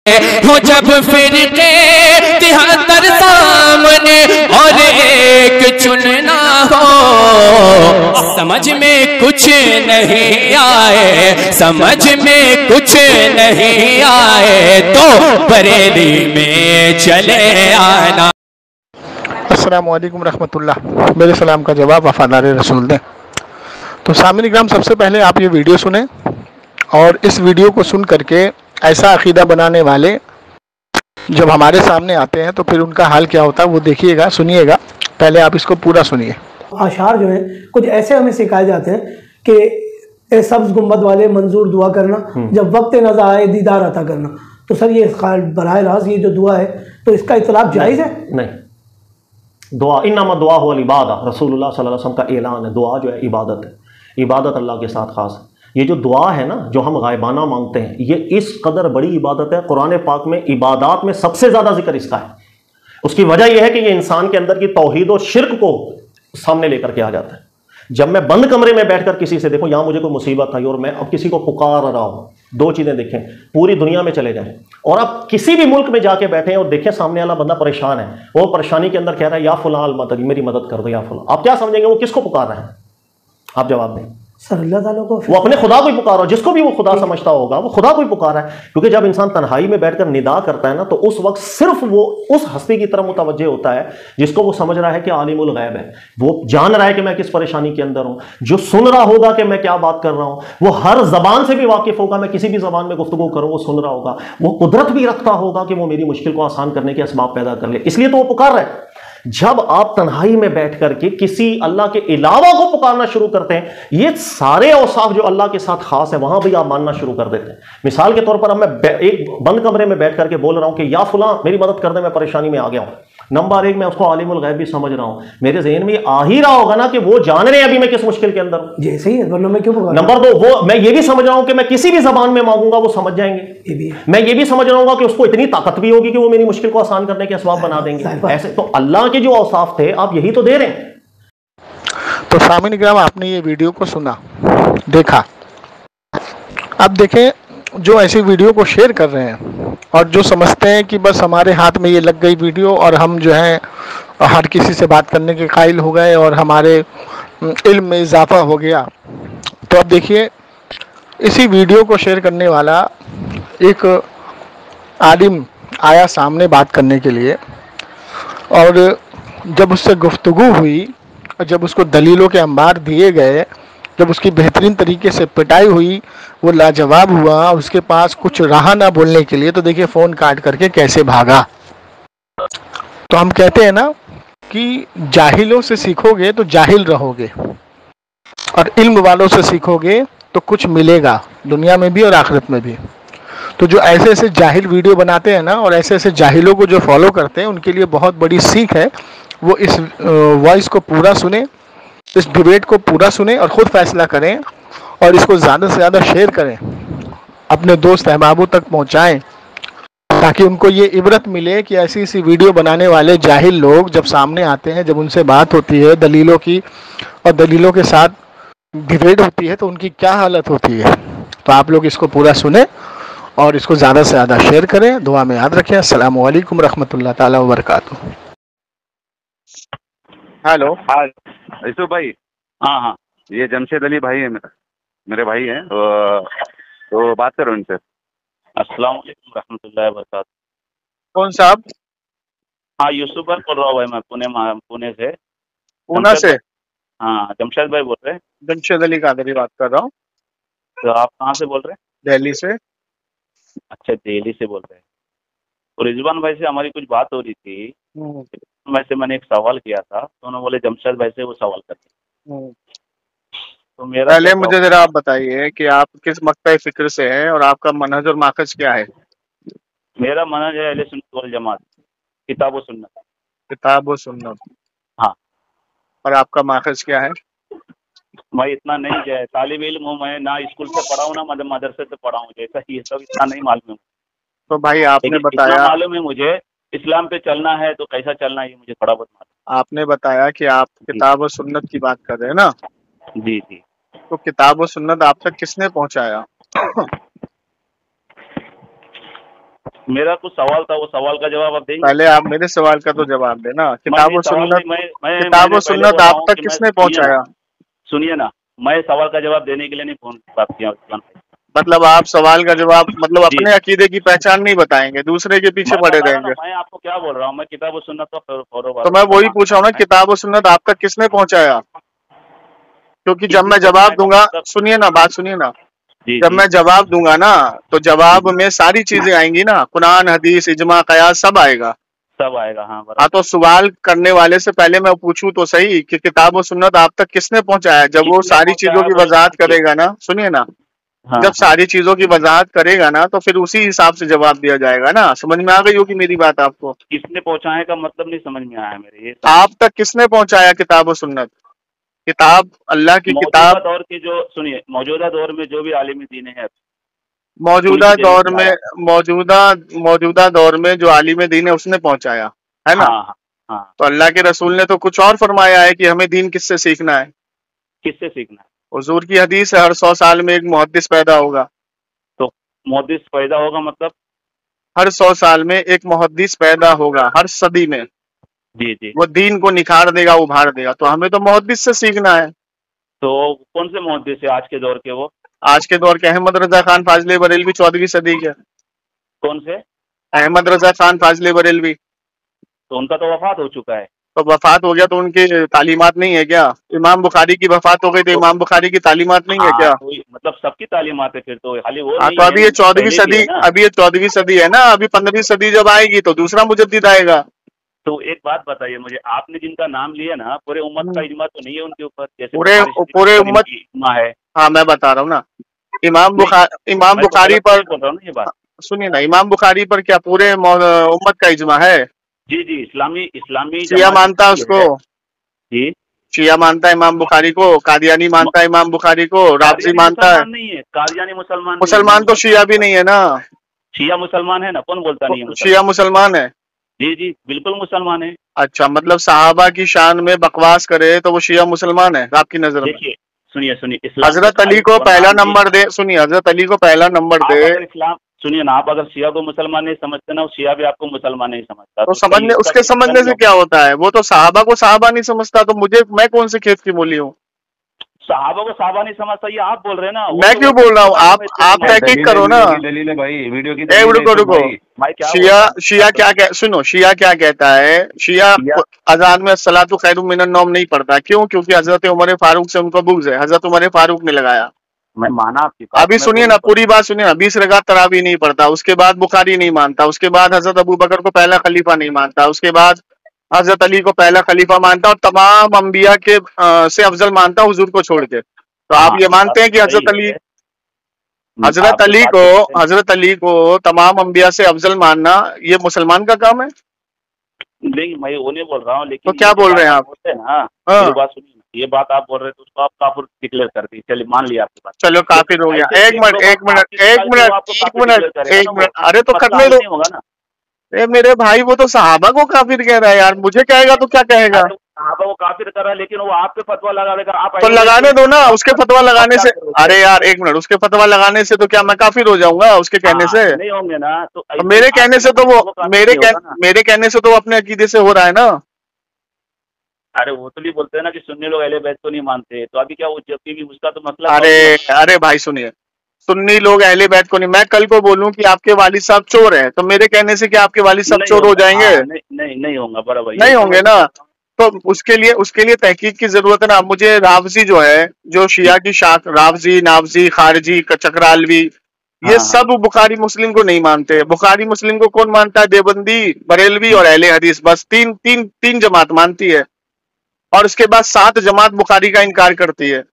ہو جب فرقے 73 سامنے اور ایک چننا ہو، سمجھ میں کچھ نہیں آئے، سمجھ میں کچھ نہیں آئے تو بریلی میں چلے آنا۔ السلام علیکم رحمۃ اللہ۔ میرے سلام کا جواب وفادار رسول دیں۔ تو سامعین اکرام، سب سے پہلے آپ یہ ویڈیو سنیں اور اس ویڈیو کو سن کر کے ایسا عقیدہ بنانے والے جب ہمارے سامنے آتے ہیں تو پھر ان کا حال کیا ہوتا ہے وہ دیکھیے گا، سنیے گا۔ پہلے آپ اس کو پورا سنیے۔ اشعار جو ہیں کچھ ایسے ہمیں سکھائے جاتے ہیں کہ اے سبز گنبد والے منظور دعا کرنا، جب وقت نظر آئے دیدار عطا کرنا۔ تو سر یہ براہ راست یہ جو دعا ہے تو اس کا اطلاق جائز ہے؟ نہیں، دعا انما دعا ہو العبادہ، رسول اللہ صلی اللہ علیہ وسلم کا اعلان ہے۔ دعا جو ہے عبادت ہے، عبادت اللہ کے ساتھ خاص ہے۔ یہ جو دعا ہے نا جو ہم غائبانہ مانگتے ہیں، یہ اس قدر بڑی عبادت ہے، قرآن پاک میں عبادات میں سب سے زیادہ ذکر اس کا ہے۔ اس کی وجہ یہ ہے کہ یہ انسان کے اندر کی توحید و شرک کو سامنے لے کر کے آ جاتا ہے۔ جب میں بند کمرے میں بیٹھ کر کسی سے، دیکھو یہاں مجھے کوئی مصیبت آئی اور میں اب کسی کو پکار رہا ہوں، دو چیزیں دیکھیں، پوری دنیا میں چلے جائیں اور آپ کسی بھی ملک میں جا کے بیٹھیں اور دیکھیں سامنے والا بندہ پریشان ہے، وہ پریشانی کے اندر کہہ رہا ہے یا فلاں المدد، میری مدد کر دو یا فلاں، آپ کیا سمجھیں گے وہ کس کو پکار رہے ہیں؟ آپ جواب دیں۔ سر اللہ تعالیٰ کو وہ اپنے خدا کو ہی پکارا، جس کو بھی وہ خدا سمجھتا ہوگا وہ خدا کو ہی پکارا ہے، کیونکہ جب انسان تنہائی میں بیٹھ کر ندا کرتا ہے نا تو اس وقت صرف وہ اس ہستی کی طرف متوجہ ہوتا ہے جس کو وہ سمجھ رہا ہے کہ عالم الغیب ہے، وہ جان رہا ہے کہ میں کس پریشانی کے اندر ہوں، جو سن رہا ہوگا کہ میں کیا بات کر رہا ہوں، وہ ہر زبان سے بھی واقف ہوگا، میں کسی بھی زبان میں گفتگو کروں وہ سن رہا ہوگا، وہ قدرت بھی رکھتا ہوگا کہ وہ میری مشکل کو آسان کرنے کے اسباب پیدا کر لے، اس لیے تو وہ پکار رہا ہے۔ جب آپ تنہائی میں بیٹھ کر کے کسی اللہ کے علاوہ کو پکارنا شروع کرتے ہیں، یہ سارے اوصاف جو اللہ کے ساتھ خاص ہے وہاں بھی آپ ماننا شروع کر دیتے ہیں۔ مثال کے طور پر اب میں ایک بند کمرے میں بیٹھ کر کے بول رہا ہوں کہ یا فلاں میری مدد کر دے، میں پریشانی میں آ گیا ہوں۔ نمبر ایک، میں اس کو عالم الغیب بھی سمجھ رہا ہوں، میرے ذہن میں آ ہی رہا ہوگا نا کہ وہ جان رہے ہیں ابھی میں کس مشکل کے اندر ہوں۔ جی صحیح ہے، ورنہ میں کیوں پکار؟ نمبر دو، وہ میں یہ بھی سمجھ رہا ہوں کہ میں کسی بھی زبان میں مانگوں گا وہ سمجھ جائیں گے۔ میں یہ بھی سمجھ رہا ہوں کہ اس کو اتنی طاقت بھی ہوگی کہ وہ میری مشکل کو آسان کرنے کے اسباب بنا دیں گے۔ ایسے تو اللہ کے جو اوصاف تھے آپ یہی تو دے رہے ہیں۔ تو سامعین اکرام، آپ نے یہ ویڈیو کو سنا، دیکھا، اب دیکھیں جو ایسی ویڈیو کو شیئر کر رہے ہیں اور جو سمجھتے ہیں کہ بس ہمارے ہاتھ میں یہ لگ گئی ویڈیو اور ہم جو ہیں ہر کسی سے بات کرنے کے قائل ہو گئے اور ہمارے علم میں اضافہ ہو گیا، تو اب دیکھیے اسی ویڈیو کو شیئر کرنے والا ایک عالم آیا سامنے بات کرنے کے لیے، اور جب اس سے گفتگو ہوئی اور جب اس کو دلیلوں کے انبار دیے گئے، جب اس کی بہترین طریقے سے پٹائی ہوئی، وہ لاجواب ہوا، اس کے پاس کچھ رہا نہ بولنے کے لیے، تو دیکھیے فون کاٹ کر کے کیسے بھاگا۔ تو ہم کہتے ہیں نا کہ جاہلوں سے سیکھو گے تو جاہل رہو گے اور علم والوں سے سیکھو گے تو کچھ ملے گا دنیا میں بھی اور آخرت میں بھی۔ تو جو ایسے ایسے جاہل ویڈیو بناتے ہیں نا اور ایسے ایسے جاہلوں کو جو فالو کرتے ہیں، ان کے لیے بہت بڑی سیکھ ہے، وہ اس وائس کو پورا سنیں، اس ڈیبیٹ کو پورا سنیں اور خود فیصلہ کریں، اور اس کو زیادہ سے زیادہ شیئر کریں، اپنے دوست احبابوں تک پہنچائیں، تاکہ ان کو یہ عبرت ملے کہ ایسی ایسی ویڈیو بنانے والے جاہل لوگ جب سامنے آتے ہیں، جب ان سے بات ہوتی ہے دلیلوں کی اور دلیلوں کے ساتھ ڈیبیٹ ہوتی ہے تو ان کی کیا حالت ہوتی ہے۔ تو آپ لوگ اس کو پورا سنیں اور اس کو زیادہ سے زیادہ شیئر کریں، دعا میں یاد رکھیں۔ السلام علیکم رحمۃ اللہ تعالیٰ وبرکاتہ۔ ہیلو، ہاں یوسف بھائی، ہاں ہاں، یہ جمشید علی بھائی ہیں، میرے بھائی ہیں، تو بات کرو ان سے۔ السلام علیکم رحمۃ اللہ وبرکاتہ۔ کون صاحب؟ ہاں یوسف بھائی بول رہا ہوں بھائی، میں پونے سے۔ پونا سے؟ ہاں جمشید بھائی بول رہے ہیں؟ جمشید علی قادری بات کر رہا ہوں۔ تو آپ کہاں سے بول رہے ہیں؟ دہلی سے۔ اچھا، دہلی سے بول رہے ہیں۔ تو رضوان بھائی سے ہماری کچھ بات ہو رہی تھی، ویسے میں نے ایک سوال کیا تھا تو انہوں نے بولے جمشید بھائی سے وہ سوال کرتے۔ تو میرا پہلے مجھے ذرا آپ بتائیے کہ آپ کس مقطع فکر سے ہیں اور آپ کا منہج اور ماخذ کیا ہے؟ میرا منہج ہے اہل سنت والجماعت، کتاب و سنت۔ کتاب و سنت، ہاں۔ اور آپ کا ماخذ کیا ہے؟ میں اتنا نہیں جو ہے طالب علم ہوں، میں نہ اسکول سے پڑھا ہوں نہ مدرسے سے پڑھا ہوں، جیسا یہ سب اتنا نہیں معلوم ہے۔ تو بھائی آپ نے بتایا، اتنا معلوم ہے مجھے اسلام پہ چلنا ہے تو کیسا چلنا ہے یہ مجھے تھوڑا بہت معلوم۔ آپ نے بتایا کہ آپ کتاب و سنت کی بات کر رہے ہیں نا؟ جی جی۔ تو کتاب و سنت آپ تک کس نے پہنچایا؟ मेरा कुछ सवाल था, वो सवाल का जवाब आप देंगे? पहले आप मेरे सवाल का तो जवाब देना। किताब और सुन्नत, मैंने किताब और पहले सुन्नत बोला आप हूँ तक कि किसने पहुंचाया? सुनिए ना, मैं सवाल का जवाब देने के लिए नहीं फोन बात किया रिजवान भाई। मतलब आप सवाल का जवाब मतलब जी, अपने अकीदे की पहचान नहीं बताएंगे, दूसरे के पीछे मैं पड़े बता रहा हूँ ना, रहेंगे। मैं आपको क्या बोल रहा हूँ, मैं किताब और सुन्नत का फॉलो तो मैं वही पूछ रहा हूँ ना, किताब और सुन्नत आप तक किसने पहुंचाया? क्योंकि जब मैं जवाब दूंगा, सुनिए ना, बात सुनिए ना, जी जब जी, मैं जवाब दूंगा ना तो जवाब में सारी चीजें आएंगी ना, कुरान, हदीस, इजमा, कयास सब आएगा। सब आएगा। हाँ हाँ, बराबर। तो सवाल करने वाले से पहले मैं पूछूं तो सही कि किताब और सुन्नत आप तक किसने पहुंचाया? जब वो किसने सारी चीजों पहुंचाया की वो वजाहत पूछिए। करेगा ना, सुनिए ना, हाँ जब हाँ, सारी चीजों की वजाहत करेगा ना तो फिर उसी हिसाब से जवाब दिया जाएगा ना। समझ में आ गई होगी मेरी बात आपको? किसने पहुंचाए का मतलब नहीं समझ में आया मेरे, ये आप तक किसने पहुंचाया किताब और सुन्नत? किताब, अल्लाह की मौजूदा किताब, दौर के जो, सुनिए, मौजूदा दौर में जो भी आलिम दीन है मौजूदा उनकी देन दौर से में, आया। मौजूदा मौजूदा दौर में जो आलिम दीन है उसने पहुंचाया है ना। हाँ हाँ हाँ, तो अल्लाह के रसूल ने तो कुछ और फरमाया है कि हमें दीन किससे सीखना है। किससे सीखना है? हुजूर की हदीस है, हर 100 साल में एक मुहद्दिस पैदा होगा। तो मुहद्दिस पैदा होगा मतलब? हर 100 साल में एक मुहद्दिस पैदा होगा, हर सदी में। जी जी, वो दीन को निखार देगा, उभार देगा। तो हमें तो मुहद्दिस से सीखना है। तो कौन से मुहद्दिस है आज के दौर के वो? आज के दौर के अहमद रजा खान फाजले बरेलवी 14वीं सदी के। कौन से? अहमद रजा खान फाजले बरेलवी। तो उनका तो वफात हो चुका है। तो वफात हो गया तो उनकी तालीमात नहीं है क्या? इमाम बुखारी की वफात हो गई तो तो इमाम बुखारी की तालीमात नहीं है हाँ, क्या? तो मतलब सबकी तालीमात है फिर तो, खाली वो हाँ, नहीं तो है, अभी ये उनकी 14वीं पहले भी सदी, है ना। अभी ये 14वीं सदी है ना, अभी 15वीं सदी जब आएगी तो दूसरा मुजद्दिद आएगा। तो एक बात बताइए मुझे, आपने जिनका नाम लिया ना, पूरे उम्मत का इजमा तो नहीं है उनके ऊपर? जैसे पूरे बुखारी शरीफ पूरे पर उम्मत, इनकी इजमा है। हाँ मैं बता रहा हूँ ना, इमाम मैं तो बुखारी गलत पर, नहीं बोल रहा हूँ ना ये बात। सुनिए ना, इमाम बुखारी पर क्या पूरे उम्मत का इजमा है? जी जी, इस्लामी इस्लामी शिया जमात मानता है जितनी उसको, है। जी, शिया मानता है इमाम बुखारी को, कादियानी मानता है इमाम बुखारी को, राफजी कादियानी मानता है। मुसलमान नहीं है, कादियानी मुसलमान नहीं है, मुसलमान तो शिया भी नहीं है ना। शिया मुसलमान है ना, कौन बोलता नहीं है मुसलमान? शिया मुसलमान है। जी जी, बिल्कुल मुसलमान है। अच्छा, मतलब सहाबा की शान में बकवास करे तो वो शिया मुसलमान है आपकी नजर में? देखिए, सुनिए सुनिए, इस्लाम में हजरत अली खाली को पहला कुरान भी, नंबर दे, सुनिए, हजरत अली को पहला नंबर आप दे। अगर इस्लाम, सुनिए ना, आप अगर शिया को मुसलमान नहीं समझते ना, शिया भी आपको मुसलमान नहीं समझता, तो तो उसका समझने, इसका उसके समझने से क्या होता है? वो तो सहाबा को सहाबा नहीं समझता, तो मुझे, मैं कौन से खेत की मूली हूँ? सहाबा को सहाबा नहीं समझता, ये आप बोल रहे हैं ना। वो मैं तो क्यों वैसे बोल रहा हूँ? मुसलमानों में इतने आप नहीं है। तहकीक करो ना। दलील है भाई, वीडियो की एक दलील रुको है रुको, भाई। भाई क्या शिया, बोल रहा हूँ? शिया क्या कह, सुनो, शिया क्या कहता है? शिया शिया- अजान में सलातु खैरुम मिनन नौम नहीं पढ़ता। क्यों? क्योंकि हजरत उमर फारूक से उनको बुग़्ज़ है, हजरत उमर फारूक ने लगाया। मैं माना आपकी बात, अभी मैं सुनिए बोलूँ ना, तो- पूरी बात सुनिए ना। 20 रकात तरावी नहीं पढ़ता, उसके बाद बुखारी नहीं मानता, उसके बाद हजरत अबू बकर को पहला खलीफा नहीं मानता, उसके बाद हजरत अली को पहला खलीफा मानता और तमाम अंबिया के से अफजल मानता हुजूर को छोड़ के। तो आप हाँ, ये ये बात मानते हैं कि तो हजरत सही अली, है। हजरत आपकी अली बात को, तो सही है। हजरत अली को तमाम अंबिया से अफजल मानना ये मुसलमान का काम है? नहीं, मैं वो नहीं बोल रहा हूँ, लेकिन तो क्या ये जो बोल रहे बात हैं आप आप? बोलते हैं ना, हाँ, मेरी बात सुनिए ना, ये बात आप बोल रहे हैं तो उसको आप काफिर डिक्लेयर कर दी, चलिए मान लिया आपकी बात। चलो काफिर हो गया। ऐसे एक मिनट, लोग एक मिनट, आपके एक निकाल के वो मिनट, आपको एक काफिर मिनट, डिक्लेयर करेगा एक ना, मिनट, वो अरे तो मसला करने हल दो। नहीं होगा ना। ए मेरे भाई, वो तो सहाबा को काफिर कह रहा है यार, मुझे कहेगा तो क्या कहेगा? अरे साहबा वो काफिर कर रहा है, लेकिन वो आप पे फतवा लगा देगा, आप तो अहले बैत लगाने को दो ना, नहीं उसके मानते, फतवा आप लगाने क्या से। करोगे? अरे यार एक मिनट, उसके फतवा लगाने से तो क्या मैं काफिर हो जाऊंगा उसके कहने हाँ, से? नहीं होंगे ना, तो तो ऐसे मेरे आप कहने से तो वो, काफिर नहीं होगा ना। मेरे कहने से तो वो अपने अकीदे से हो रहा है ना। अरे वो तो भी बोलते हैं ना कि सुन्नी लोग अहले बैत को नहीं मानते, तो अभी क्या वो जबकि भी उसका तो मसला अरे, अरे भाई सुनिए, सुन्नी लोग अहले बैत को नहीं, मैं कल को बोलूं कि आपके वालिद साहब चोर हैं, तो मेरे कहने से क्या आपके वालिद साहब नहीं चोर हो होगा। जाएंगे? हाँ, नहीं होगा, बराबर, नहीं यही तो होंगे मैं- ना। तो उसके लिए तहकीक की जरूरत है ना। मुझे रावजी जो है, जो शिया की शाख, रावजी, नावजी, खारजी, चक्रालवी, ये हाँ, सब बुखारी मुस्लिम को नहीं मानते। बुखारी मुस्लिम को कौन मानता है? देवबंदी, बरेलवी और अहले हदीस, बस तीन जमात मानती है। और उसके बाद 7 जमात बुखारी का इनकार करती है।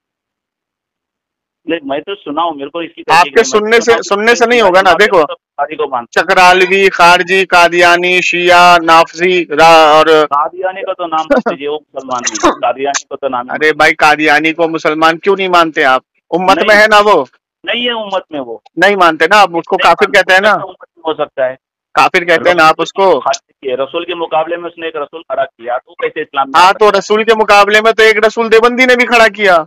नहीं, मैं तो सुना हूँ, मेरे को इसकी आपके सुनने से नहीं होगा ना। देखो, को मानते चक्रालवी, खारजी, कादियानी, शिया, नाफजी और कादियानी का तो नाम मत लीजिए, वो मुसलमान नहीं है, कादियानी को तो नाम ही अरे भाई, कादियानी को मुसलमान क्यों नहीं मानते आप? उम्मत में नहीं, है ना वो? नहीं है उम्मत में, वो नहीं मानते ना आप उसको? नहीं काफिर मानते, कहते हैं ना? उम्मत में हो सकता है। काफिर कहते हैं ना आप उसको? रसूल के मुकाबले में उसने एक रसूल खड़ा किया, तो कैसे इस्लाम में आ हाँ, सकता तो रसूल के मुकाबले में तो एक रसूल देवबंदी ने भी खड़ा किया।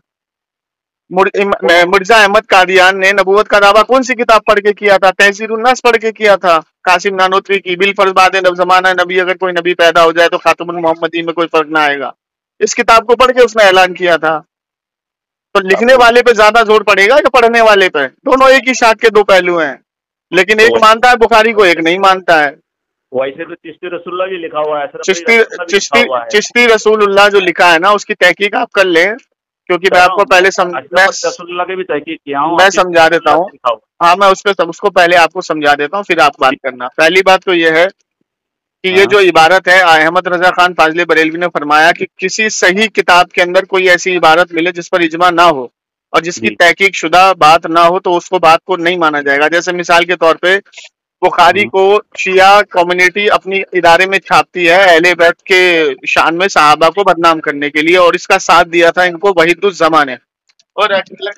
मिर्जा अहमद कादियान ने नबूवत का दावा कौन सी किताब पढ़ के किया था? तहसीरुन्नास पढ़ के किया था। कासिम नानोत्री की बिल फर्ज बाद जमाना नबी, अगर कोई नबी पैदा हो जाए तो खातमुल मोहम्मदी में कोई फर्क ना आएगा। इस किताब को पढ़ के उसने ऐलान किया था। तो लिखने वाले पे ज्यादा जोर पड़ेगा या पढ़ने वाले पे? दोनों एक ही शाख के दो पहलू हैं, लेकिन एक मानता है बुखारी को, एक नहीं मानता है। वैसे तो चिश्ती रसूलुल्लाह भी लिखा हुआ है, चिश्ती रसूलुल्लाह जो लिखा है ना, उसकी तहकीक आप कर लें, क्योंकि मैं आपको पहले रसूलुल्लाह के भी तहकीक किया हूं, मैं समझा देता हूँ। हाँ, मैं उसको पहले आपको समझा देता हूँ, फिर आप बात करना। पहली बात तो यह है कि ये जो इबारत है, अहमद रजा खान फाजली बरेलवी ने फरमाया कि किसी सही किताब के अंदर कोई ऐसी इबारत मिले जिस पर इजमा ना हो और जिसकी तहकीक शुदा बात ना हो, तो उसको बात को नहीं माना जाएगा। जैसे मिसाल के तौर पे बुखारी को शिया कम्युनिटी अपनी इदारे में छापती है अहले बैत के शान में सहाबा को बदनाम करने के लिए, और इसका साथ दिया था इनको वहीदुज़्ज़मान ने और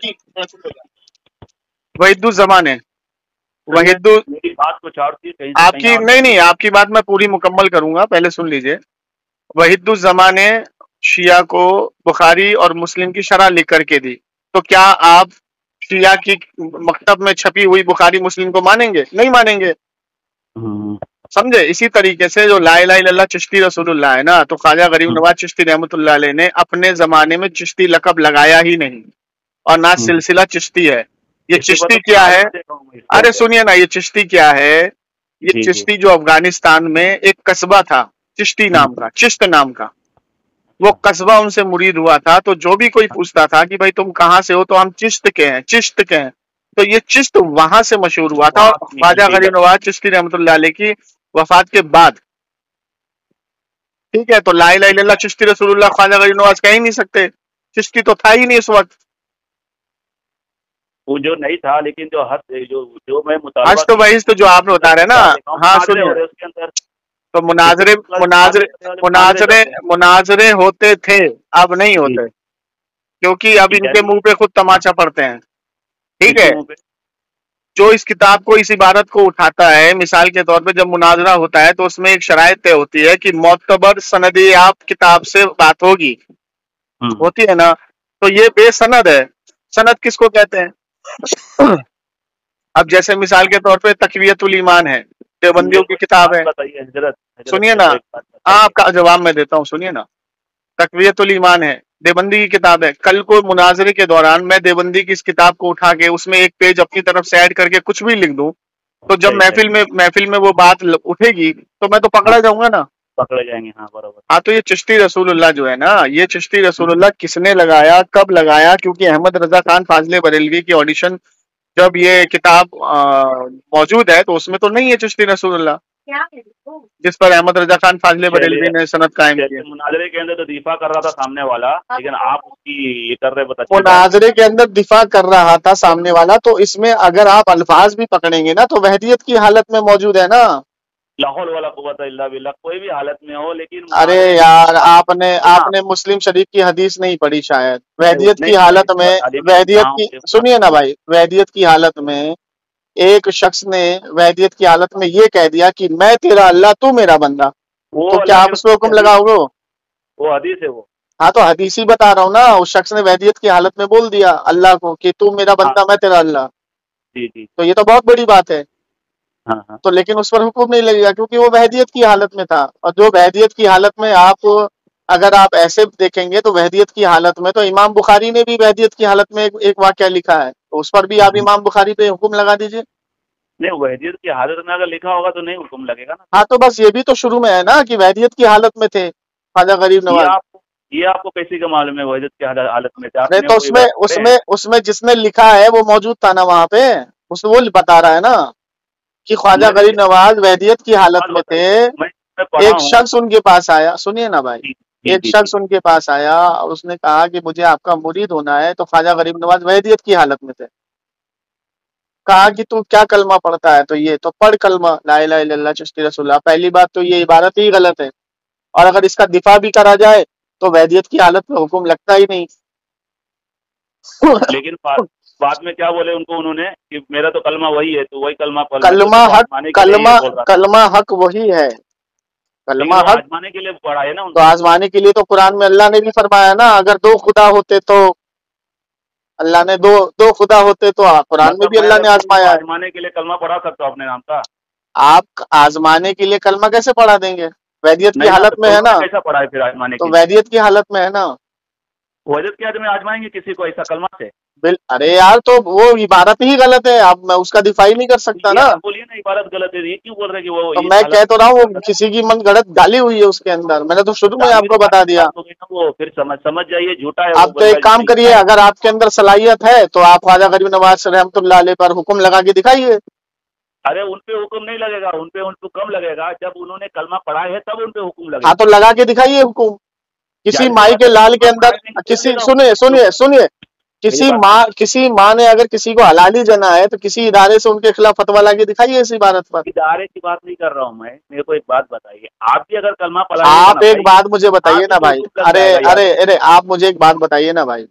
वहीदुज़्ज़मान ने बात को छोड़ती आपकी नहीं, आपकी बात मैं पूरी मुकम्मल करूंगा, पहले सुन लीजिए। वहीदुज़्ज़मान ने शिया को बुखारी और मुस्लिम की शरह लिख करके दी, तो क्या आप शिया की मकतब में छपी हुई बुखारी मुस्लिम को मानेंगे? नहीं मानेंगे, समझे। इसी तरीके से जो ला इलाहा इल्लल्लाह चिश्ती रसूलुल्लाह है ना, तो ख्वाजा गरीब नवाज चिश्ती रहमतुल्लाह अलैह ने अपने जमाने में चिश्ती लकब लगाया ही नहीं, और ना सिलसिला चिश्ती है। ये चिश्ती क्या है? अरे सुनिए ना, ये चिश्ती क्या है? ये चिश्ती जो अफगानिस्तान में एक कस्बा था चिश्ती नाम का, चिश्त नाम का, वो कस्बा उनसे मुरीद हुआ था। तो जो भी कोई पूछता था कि भाई तुम कहाँ से हो, तो हम चिश्त के हैं, चिश्त के हैं। तो ये चिश्त वहां से मशहूर हुआ था। और ख्वाजा गरीब नवाज चिश्ती रहमतुल्लाह अलैह की वफात के बाद, ठीक है, तो ला इलाहा इल्लल्लाह चिश्ती रसूलुल्लाह ख्वाजा गरीब नवाज कह ही नहीं सकते, चिश्ती तो था ही नहीं उस वक्त। वो जो नहीं था, लेकिन जो जो मैं हज तो वही तो जो आप बता रहे ना। हाँ सुनिए, उसके अंदर तो मुनाजरे होते थे, अब नहीं होते, क्योंकि अब इनके मुंह पे खुद तमाचा पड़ते हैं। ठीक है, जो इस किताब को, इस इबारत को उठाता है, मिसाल के तौर पे जब मुनाजरा होता है तो उसमें एक शराइत तय होती है कि मोतबर सनदी आप किताब से बात होगी, होती है ना। तो ये बेसनद है। सनद किसको कहते हैं? अब जैसे मिसाल के तौर पे तकवियतुल ईमान है, देवबंदियों की किताब है, सुनिए ना, आपका जवाब मैं देता हूँ, सुनिए ना। तकवियतुल ईमान है, देवबंदी की किताब है। कल को मुनाजरे के दौरान मैं देवबंदी की इस किताब को उठा के उसमें एक पेज अपनी तरफ से ऐड करके कुछ भी लिख दूं, तो जब महफिल में वो बात उठेगी तो मैं तो पकड़ा जाऊंगा ना, पकड़े जाएंगे। हाँ बराबर। हाँ, तो ये चिश्ती रसूलुल्लाह जो है ना, ये चिश्ती रसूलुल्लाह किसने लगाया, कब लगाया? क्योंकि अहमद रजा खान फाजले बरेलवी की ऑडिशन जब ये किताब मौजूद है तो उसमें तो नहीं है चिश्ती रसूलुल्लाह, जिस पर अहमद रजा खान फाजले बरेलवी ने सनद कायम की। मुनाजरे के अंदर तो दिफा कर रहा था सामने वाला, लेकिन आप उसकी ये कर रहे बता। मुनाजरे के अंदर दिफा कर रहा था सामने वाला, तो इसमें अगर आप अल्फाज भी पकड़ेंगे ना, तो वहदियत की हालत में मौजूद है ना। लाहौल वाला कुव्वत इल्ला बिल्लाह, कोई भी हालत में हो, लेकिन अरे यार, आपने मुस्लिम शरीफ की हदीस नहीं पढ़ी शायद। वहदियत की हालत में, वहदियत की, सुनिए ना भाई, वहदियत की हालत में एक शख्स ने वहदियत की हालत में ये कह दिया कि मैं तेरा अल्लाह, तू मेरा बंदा, तो क्या आप उस पर हुक्म लगाओगे? वो हदीस है वो। हाँ, तो हदीस ही बता रहा हूँ ना। उस शख्स ने वहदियत की हालत में बोल दिया अल्लाह को कि तू मेरा बंदा, मैं तेरा अल्लाह। जी। तो ये तो बहुत बड़ी बात है। हाँ। तो लेकिन उस पर हुक्म नहीं लगेगा, क्योंकि वो वहदियत की हालत में था। और जो वहदियत की हालत में अगर आप ऐसे देखेंगे तो वहदियत की हालत में तो इमाम बुखारी ने भी वहदियत की हालत में एक वाक्या लिखा है, तो उस पर भी आप इमाम बुखारी पे हुक्म लगा दीजिए। नहीं, वहदियत की हालत में अगर लिखा होगा तो नहीं हुक्म लगेगा ना। हाँ, तो बस ये भी तो शुरू में है ना कि वहदियत की हालत में थे ख्वाजा गरीब नवाज। ये आपको कैसे का मालूम है वहदियत की हालत में थे? अरे तो उसमें जिसने लिखा है वो मौजूद था ना वहां पे, उसमें वो बता रहा है ना कि ख्वाजा गरीब नवाज वहदियत की हालत में थे। एक शख्स उनके पास आया, सुनिए ना भाई, एक शख्स उनके पास आया और उसने कहा कि मुझे आपका मुरीद होना है। तो ख्वाजा गरीब नवाज वहदियत की हालत में थे। कहा कि तू क्या कलमा पढ़ता है? तो ये तो पढ़ कलमा ला इलाहा इल्लल्लाह चिश्ती रसूलुल्लाह। पहली बात तो ये इबारत ही गलत है, और अगर इसका दिफा भी करा जाए तो वहदियत की हालत में हुक्म लगता ही नहीं। लेकिन बाद में क्या बोले उन्होंने कि मेरा तो कलमा वही है, तो वही कलमा कलमा हक वही है, कलमा हक आजमाने के लिए पढ़ा है ना। तो आजमाने के लिए तो कुरान में अल्लाह ने भी फरमाया ना, अगर दो खुदा होते तो अल्लाह ने दो खुदा होते तो कुरान में भी अल्लाह ने आजमाया है। आजमाने के लिए कलमा पढ़ा सकते हो अपने नाम का? آپ آزمانے کے لیے کلمہ کیسے پڑھا دیں گے؟ ویدیت کی حالت میں ہے نا، کیسا پڑھا ہے پھر آزمانے تو کی؟ ویدیت کی حالت میں ہے نا. وجد کیا میں آزمائیں گے کسی کو ایسا کلمہ سے؟ ارے یار تو وہ عبارت ہی غلط ہے، آپ میں اس کا دفاع ہی نہیں کر سکتا نا. آپ بولیے نا عبارت غلط ہے، یہ کیوں بول رہے کہ وہ تو میں کہہ تو رہا ہوں وہ کسی کی من گڑت ڈالی ہوئی ہے اس کے اندر، میں نے تو شروع میں آپ کو بتا دیا. وہ پھر سمجھ جائیے جھوٹا ہے. آپ تو ایک کام کریے، اگر آپ کے اندر صلاحیت ہے تو آپ خواجہ غریب نواز رحمۃ اللہ علیہ پر حکم لگا کے دکھائیے. ارے ان پہ حکم نہیں لگے گا، ان پہ کم لگے گا، جب انہوں نے کلمہ پڑھا ہے تب ان پہ حکم لگے گا. ہاں تو لگا کے دکھائیے حکم. کسی مائی کے لال کے اندر سنیے کسی ماں نے اگر کسی کو حلالی جنا ہے تو کسی ادارے سے ان کے خلاف فتویٰ لا کے دکھائیے اس عبارت پر. ادارے کی بات نہیں کر رہا ہوں میں، میرے کو ایک بات بتائیے، آپ بھی اگر کلمہ پڑھا، آپ ایک بات مجھے بتائیے نا بھائی. ارے آپ مجھے ایک بات بتائیے نا بھائی.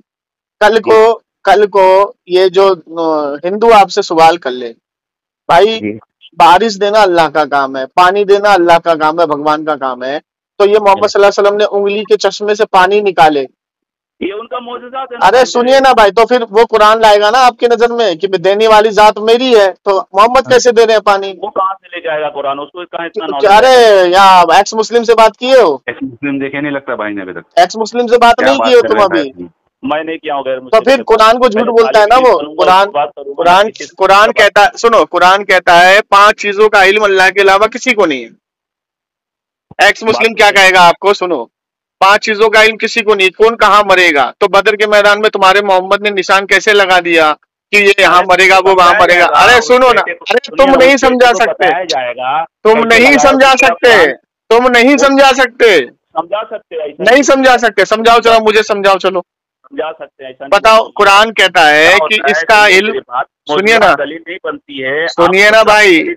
کل کو یہ جو ہندو آپ سے سوال کر لے بھائی، بارش دینا اللہ کا کام ہے، پانی دینا اللہ کا کام ہے، بھگوان کا کام ہے، تو یہ محمد صلی اللہ علیہ وسلم نے انگلی کے چشمے سے پانی نکالے، یہ ان کا معجزات ہے. ارے سنیے نا بھائی، تو پھر وہ قرآن لائے گا نا آپ کی نظر میں کہ دینے والی ذات میری ہے، تو محمد کیسے دے رہے ہیں پانی؟ وہ کہاں سے لے کے آئے گا قرآن؟ اس کو کہاں اتنا نالج؟ ارے یہاں ایکس مسلم سے بات کیے ہو؟ ایکس مسلم دیکھے نہیں لگتا بھائی نے ابھی تک. ایکس مسلم سے بات نہیں کی ہو تم ابھی؟ میں نہیں کیا ہوں غیر تو پھر قرآن کو جھوٹ بولتا ہے نا وہ. قرآن کہتا ہے، سنو، قرآن کہتا ہے 5 چیزوں کا علم اللہ کے علاوہ کسی کو نہیں ہے. ایکس مسلم کیا کہے گا آپ کو؟ سنو، 5 چیزوں کا علم کسی کو نہیں، کون کہاں مرے گا. تو بدر کے میدان میں تمہارے محمد نے نشان کیسے لگا دیا کہ یہ یہاں مرے گا، وہ وہاں مرے گا؟ ارے سنو نا، ارے تم نہیں سمجھا سکتے، تم نہیں سمجھا سکتے، تم نہیں سمجھا سکتے، نہیں سمجھا سکتے. سمجھاؤ چلو، مجھے سمجھاؤ چلو، بتاؤ. قرآن کہتا ہے کہ اس کا علم، سنیے نا، سنیے نا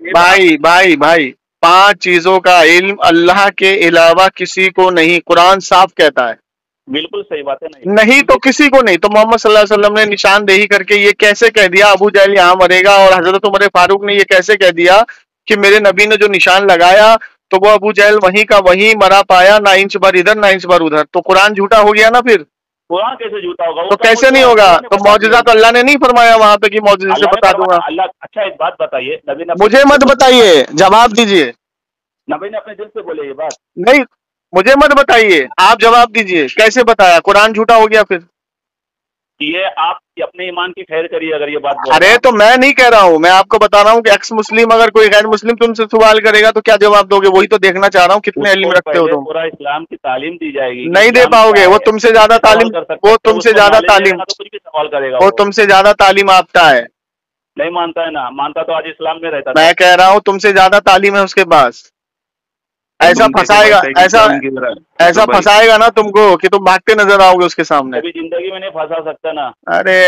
بھائی 5 چیزوں کا علم اللہ کے علاوہ کسی کو نہیں، قرآن صاف کہتا ہے. بالکل صحیح بات ہے. نہیں تو کسی کو نہیں. تو محمد صلی اللہ علیہ وسلم نے نشاندہی کر کے یہ کیسے کہہ دیا ابو جہل یہاں مرے گا، اور حضرت عمر فاروق نے یہ کیسے کہہ دیا کہ میرے نبی نے جو نشان لگایا تو وہ ابو جہل وہیں کا وہیں مرا پایا، نہ انچ بھر ادھر نہ انچ بھر ادھر. تو قرآن جھوٹا ہو گیا نا پھر. قرآن کیسے جھوٹا ہوگا؟ تو کیسے نہیں ہوگا؟ تو معجزہ تو اللہ نے نہیں فرمایا وہاں پہ کہ معجزے سے بتا دوں گا. اچھا ایک بات بتائیے، مجھے مت بتائیے، جواب دیجئے. نبی نے اپنے دل سے بولے یہ بات؟ نہیں، مجھے مت بتائیے، آپ جواب دیجئے. کیسے بتایا؟ قرآن جھوٹا ہو گیا پھر؟ یہ آپ اپنے ایمان کی خیر کریے اگر یہ بات. ارے تو میں نہیں کہہ رہا ہوں، میں آپ کو بتا رہا ہوں کہ ایکس مسلم اگر کوئی غیر مسلم تم سے سوال کرے گا تو کیا جواب دو گے؟ وہی تو دیکھنا چاہ رہا ہوں کتنے علم رکھتے ہو تم. پورا اسلام کی تعلیم دی جائے گی. نہیں دے پاؤ گے، وہ تم سے زیادہ تعلیم، وہ تم سے زیادہ تعلیم، سوال کرے گا. وہ تم سے زیادہ تعلیم یافتہ ہے. نہیں مانتا ہے نا، مانتا تو آج اسلام میں رہتا. میں کہہ رہا ہوں تم سے زیادہ تعلیم ہے اس کے پاس. ایسا پھنسائے گا، ایسا پھنسائے گا نا تم کو کہ تم بھاگتے نظر آؤ گے اس کے سامنے. کبھی زندگی میں نہیں پھنسا سکتا نا. ارے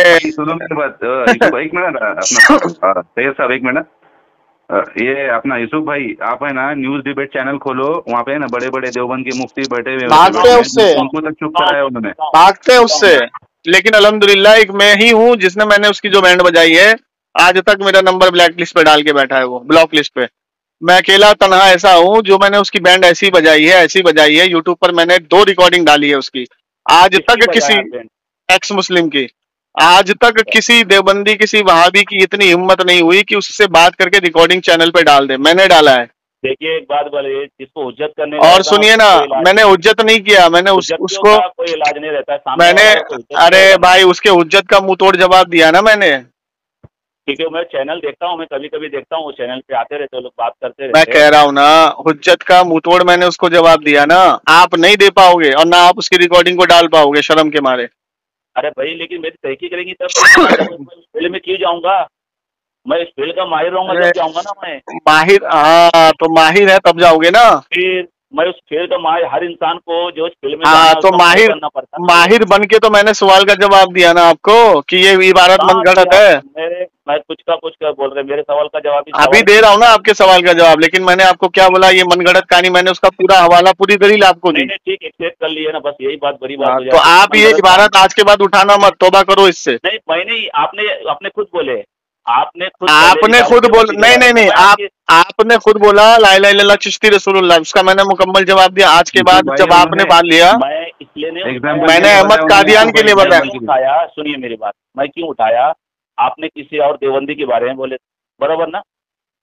ایک منٹ اپنا سید صاحب، ایک منٹ. یہ اپنا یوسف بھائی، آپ ہے نا نیوز ڈیبیٹ چینل کھولو، وہاں پہ نا بڑے بڑے دیوبند کے مفتی بیٹھے ہوئے، بھاگتے اس سے، ان کو تک چپ کرایا انہوں نے، بھاگتے اس سے. لیکن الحمدللہ ایک میں ہی ہوں جس نے، میں نے اس کی جو بینڈ بجائی ہے، آج تک میرا نمبر بلیک لسٹ پہ ڈال کے بیٹھا ہے، وہ بلاک لسٹ پہ. میں اکیلا تنہا ایسا ہوں جو میں نے اس کی بینڈ ایسی بجائی ہے یوٹیوب پر میں نے 2 ریکارڈنگ ڈالی ہے اس کی. آج تک کسی ایکس مسلم کی، آج تک کسی دیوبندی، کسی وہابی کی اتنی ہمت نہیں ہوئی کہ اس سے بات کر کے ریکارڈنگ چینل پہ ڈال دے. میں نے ڈالا ہے. دیکھیے ایک بات بولے، جس کو حجت کرنے، اور سنیے نا، میں نے حجت نہیں کیا، میں نے اس کو کوئی علاج نہیں رہتا ہے. میں نے، ارے بھائی اس کے حجت کا منہ توڑ جواب دیا نا میں نے. کیونکہ میں چینل دیکھتا ہوں، میں کبھی کبھی دیکھتا ہوں، وہ چینل پہ آتے رہتے لوگ، بات کرتے رہتے. میں کہہ رہا ہوں نا، حجت کا منہ توڑ میں نے اس کو جواب دیا نا. آپ نہیں دے پاؤ گے اور نہ آپ اس کی ریکارڈنگ کو ڈال پاؤ گے شرم کے مارے. ارے بھائی لیکن میری تحقیق کریں گی تب فیلڈ میں کیوں جاؤں گا؟ میں اس فیلڈ کا ماہر رہوں گا جب جاؤں گا نا. میں ماہر، ہاں تو ماہر ہے تب جاؤ گے نا. پھر میں اس فیلڈ کا ماہر، ہر انسان کو جو اس فیلڈ میں ہاں تو ماہر بن کے تو میں نے سوال کا جواب دیا نا آپ کو کہ یہ عبارت من گھڑت ہے. میں کچھ کا بول رہے، میرے سوال کا جواب ابھی دے رہا ہوں نا آپ کے سوال کا جواب. لیکن میں نے آپ کو کیا بولا؟ یہ من گھڑت کہانی. میں نے اس کا پورا حوالہ، پوری دلیل آپ کو دی. ٹھیک ایکسپٹ کر لیے نا، بس یہی بات بڑی بات. تو آپ یہ عبارت آج کے بعد اٹھانا مت، توبہ کرو اس سے. نہیں میں نہیں، آپ نے خود بولے، آپ نے خود بول، نہیں آپ نے خود بولا لا الہ الا اللہ چشتی رسول اللہ. اس کا میں نے مکمل جواب دیا. آج کے بعد جب آپ نے مان لیا، میں اس لیے میں نے احمد قادیان کے لیے بتایا. سنیے میری بات، میں کیوں اٹھایا؟ آپ نے کسی اور دیوبندی کے بارے میں بولے، برابر نا؟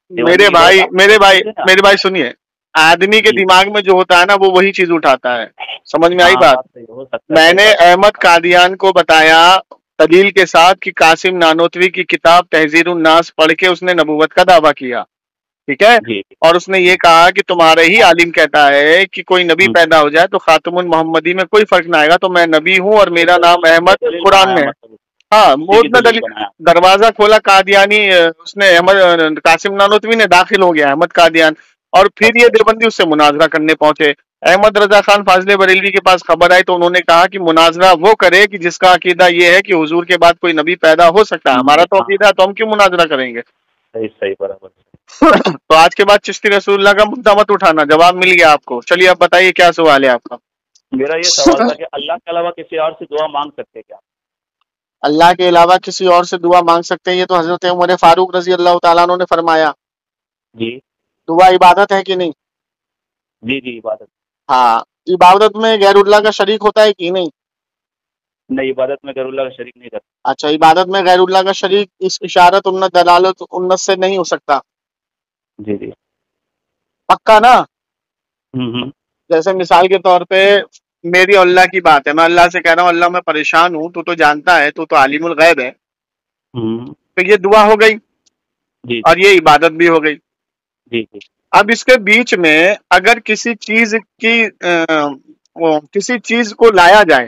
मेरे भाई सुनिए, आदमी के दिमाग में जो होता है ना वो वही चीज उठाता है, समझ में आई बात। हो सकता है। मैंने अहमद कादियान को बताया दलील के साथ कि कासिम नानोतवी की किताब तहजीरुन नास पढ़ के उसने नबूवत का दावा किया, ठीक है, जी और उसने ये कहा कि तुम्हारे ही आलिम कहता है कि कोई नबी पैदा हो जाए तो खातमुल मोहम्मदी में कोई फर्क ना आएगा, तो मैं नबी हूँ और मेरा नाम अहमद कुरान में है। हाँ, वो उसने दरवाजा खोला कादियानी, उसने अहमद कासिम नानोतवी ने दाखिल हो गया अहमद कादियान, और फिर ये देवबंदी उससे मुनाजरा करने पहुंचे। अहमद रजा खान फाजले बरेलवी के पास खबर आई तो उन्होंने कहा कि मुनाजरा वो करे कि जिसका अकीदा ये है कि हुजूर के बाद कोई नबी पैदा हो सकता है, हमारा तो अकीदा है तो हम क्यों मुनाजरा करेंगे। सही बराबर। तो आज के बाद चिश्ती रसूलुल्लाह का मुद्दा मत उठाना, जवाब मिल गया आपको। चलिए अब बताइए क्या सवाल है आपका। मेरा ये सवाल था कि अल्लाह के अलावा किसी और से दुआ मांग सकते क्या? अल्लाह के अलावा किसी और से दुआ मांग सकते हैं, ये तो हजरत उमर फारूक रजी अल्लाह तआला अन्हु ने फरमाया। जी दुआ इबादत है कि नहीं? जी जी इबादत। हाँ, इबादत में गैरुल्लाह का शरीक होता है कि नहीं? नहीं, इबादत में गैरुल्लाह का शरीक नहीं करता। अच्छा, इबादत में गैरुल्लाह का शरीक इस इशारत उन्नत दलालत उन्नत से नहीं हो सकता, जी जी। पक्का ना? हम्म। जैसे मिसाल के तौर पे मेरी और अल्लाह की बात है, मैं अल्लाह से कह रहा हूँ अल्लाह मैं परेशान हूँ, तू तो जानता है, तू तो आलिमुल गैब है, तो ये दुआ हो गई जी और ये इबादत भी हो गई। जी जी। अब इसके बीच में अगर किसी चीज की किसी चीज को लाया जाए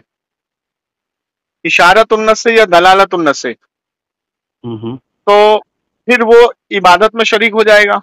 इशारत उन्नत से या दलालत उन्नत से, तो फिर वो इबादत में शरीक हो जाएगा।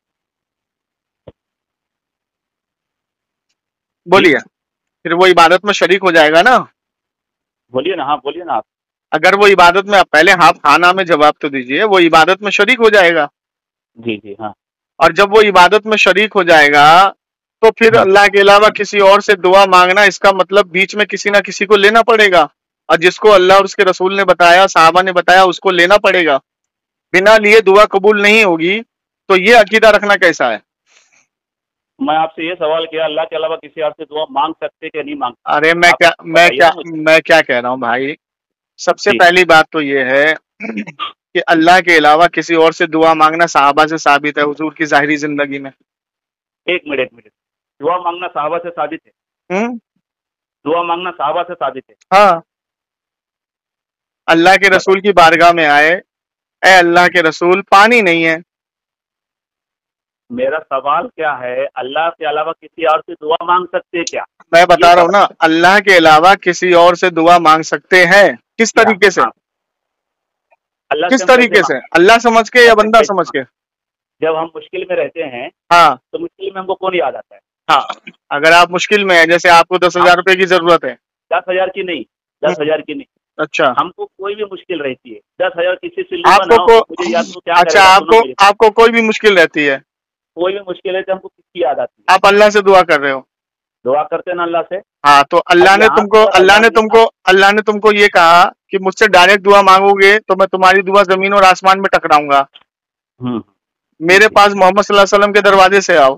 बोलिए, फिर वो इबादत में शरीक हो जाएगा ना? बोलिए ना। हाँ बोलिए ना आप। अगर वो इबादत में, पहले आप खाना में जवाब तो दीजिए, वो इबादत में शरीक हो जाएगा। जी जी हाँ। और जब वो इबादत में शरीक हो जाएगा तो फिर अल्लाह के अलावा किसी और से दुआ मांगना, इसका मतलब बीच में किसी ना किसी को लेना पड़ेगा, और जिसको अल्लाह और उसके रसूल ने बताया, साहबा ने बताया, उसको लेना पड़ेगा। बिना लिए दुआ कबूल नहीं होगी, तो ये अकीदा रखना कैसा है? मैं आपसे ये सवाल किया, अल्लाह के अलावा किसी और से दुआ मांग सकते कि नहीं मांग सकते? अरे मैं क्या कह रहा हूँ भाई, सबसे पहली बात तो ये है कि अल्लाह के अलावा किसी और से दुआ मांगना साहबा से साबित है, हुजूर की जाहिरी जिंदगी में। एक मिनट, दुआ मांगना साहबा से साबित है? दुआ मांगना साहबा से साबित है? हाँ, अल्लाह के रसूल की बारगाह में आए, ए अल्लाह के रसूल पानी नहीं है। मेरा सवाल क्या है, अल्लाह के अलावा किसी और से दुआ मांग सकते हैं क्या? मैं बता रहा हूँ ना, अल्लाह के अलावा किसी और से दुआ मांग सकते हैं, किस तरीके से? किस तरीके से? अल्लाह समझ के या बंदा समझ के? जब हम मुश्किल में रहते हैं, हाँ, तो मुश्किल में हमको कौन याद आता है? हाँ, अगर आप मुश्किल में है, जैसे आपको 10,000 रुपए की जरूरत है। 10,000 की नहीं, 10,000 की नहीं। अच्छा, हमको कोई भी मुश्किल रहती है, 10,000 किसी से अच्छा, आपको कोई भी मुश्किल रहती है, कोई भी मुश्किल है तो हमको किसकी याद आती है? आप अल्लाह से दुआ कर रहे हो। दुआ करते हैं ना अल्लाह से। हाँ, तो अल्लाह ने तुमको ये कहा कि मुझसे डायरेक्ट दुआ मांगोगे तो मैं तुम्हारी दुआ जमीन और आसमान में टकराऊंगा। मेरे पास मोहम्मद सल्लल्लाहु अलैहि वसल्लम के दरवाजे से आओ।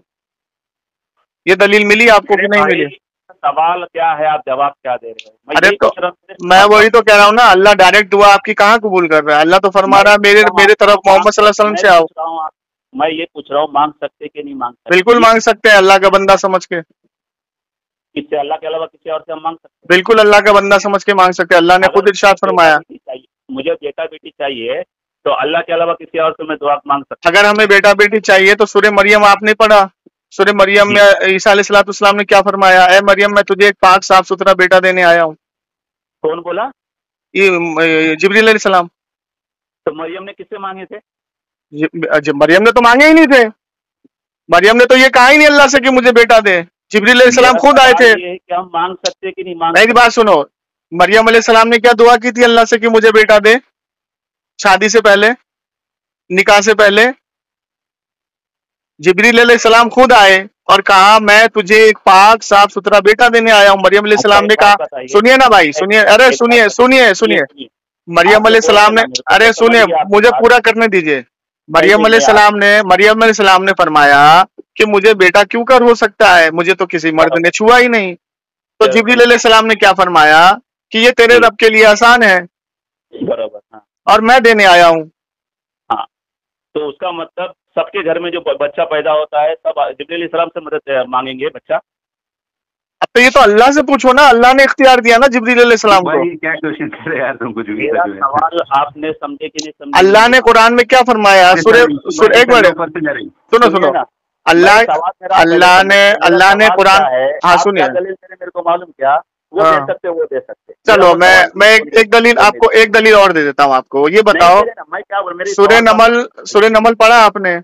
ये दलील मिली आपको कि नहीं मिली? सवाल क्या है, आप जवाब क्या दे रहे हो? अरे तो मैं वही तो कह रहा हूँ ना, अल्लाह डायरेक्ट दुआ आपकी कहाँ कबूल कर रहा है? अल्लाह तो फरमा रहा है मेरे तरफ मोहम्मद सल्लल्लाहु अलैहि वसल्लम से आओ। मैं ये पूछ रहा हूँ, मांग सकते कि नहीं मांग सकते? बिल्कुल मांग सकते हैं, अल्लाह का बंदा समझ के। किससे? अल्लाह के अलावा किसी और से हम मांग सकते हैं? बिल्कुल अल्लाह का बंदा समझ के मांग सकते हैं, अल्लाह ने खुद इरशाद फरमाया। मुझे बेटा बेटी चाहिए तो अल्लाह के अलावा किसी और से मैं दुआ मांग सकता हूं? अगर हमें बेटा बेटी चाहिए तो सूरह मरियम आपने पढ़ा, सूरह मरियम में ईसा अलैहिस्सलाम ने क्या फरमाया? ए मरियम, मैं तुझे एक पाक साफ सुथरा बेटा देने आया हूँ। कौन बोला? ये जिब्रील अलैहिस्सलाम। तो मरियम ने किससे मांगे थे? मरियम ने तो मांगे ही नहीं थे। मरियम ने तो ये कहा ही नहीं अल्लाह से कि मुझे बेटा दे। जिब्रील अलैहिस्सलाम खुद आए थे। क्या हम मांग सकते कि नहीं मांग? मेरी बात सुनो, मरियम अलैहिस्सलाम ने क्या दुआ की थी अल्लाह से कि मुझे बेटा दे? शादी से पहले, निकाह से पहले जिब्रील अलैहिस्सलाम खुद आए और कहा मैं तुझे एक पाक साफ सुथरा बेटा देने आया हूँ। मरियम अलैहिस्सलाम ने कहा, सुनिए ना भाई, सुनिए, अरे सुनिए मरियम अलैहिस्सलाम ने, अरे सुनिए, मुझे पूरा करने दीजिए। मरियम अलैहिस्सलाम ने फरमाया कि मुझे बेटा क्यों कर हो सकता है, मुझे तो किसी मर्द ने छुआ ही नहीं। तो जिब्रील अलैहिस्सलाम ने क्या फरमाया कि ये तेरे रब के लिए आसान है, बराबर, हाँ। और मैं देने आया हूँ। हाँ, तो उसका मतलब सबके घर में जो बच्चा पैदा होता है सब जिब्रील अलैहिस्सलाम से मदद मांगेंगे बच्चा। अब तो ये तो अल्लाह से पूछो ना, अल्लाह ने इख्तियार दिया ना जिब्रील अलैहिस्सलाम को। भाई क्या क्वेश्चन कर रहे यार तुम कुछ भी मेरा कर रहे हो। सवाल आपने समझे कि नहीं समझे? अल्लाह ने कुरान में क्या फरमाया? सूरह एक मिनट सुनो सुनो, अल्लाह ने कुरान, हाँ सुनिए, मेरे को मालूम क्या वो हाँ। दे सकते, वो दे सकते। चलो मैं एक दलील आपको, एक दलील और दे देता हूँ आपको। ये बताओ, मैं क्या बोल, मेरी सूरह नमल पढ़ा आपने?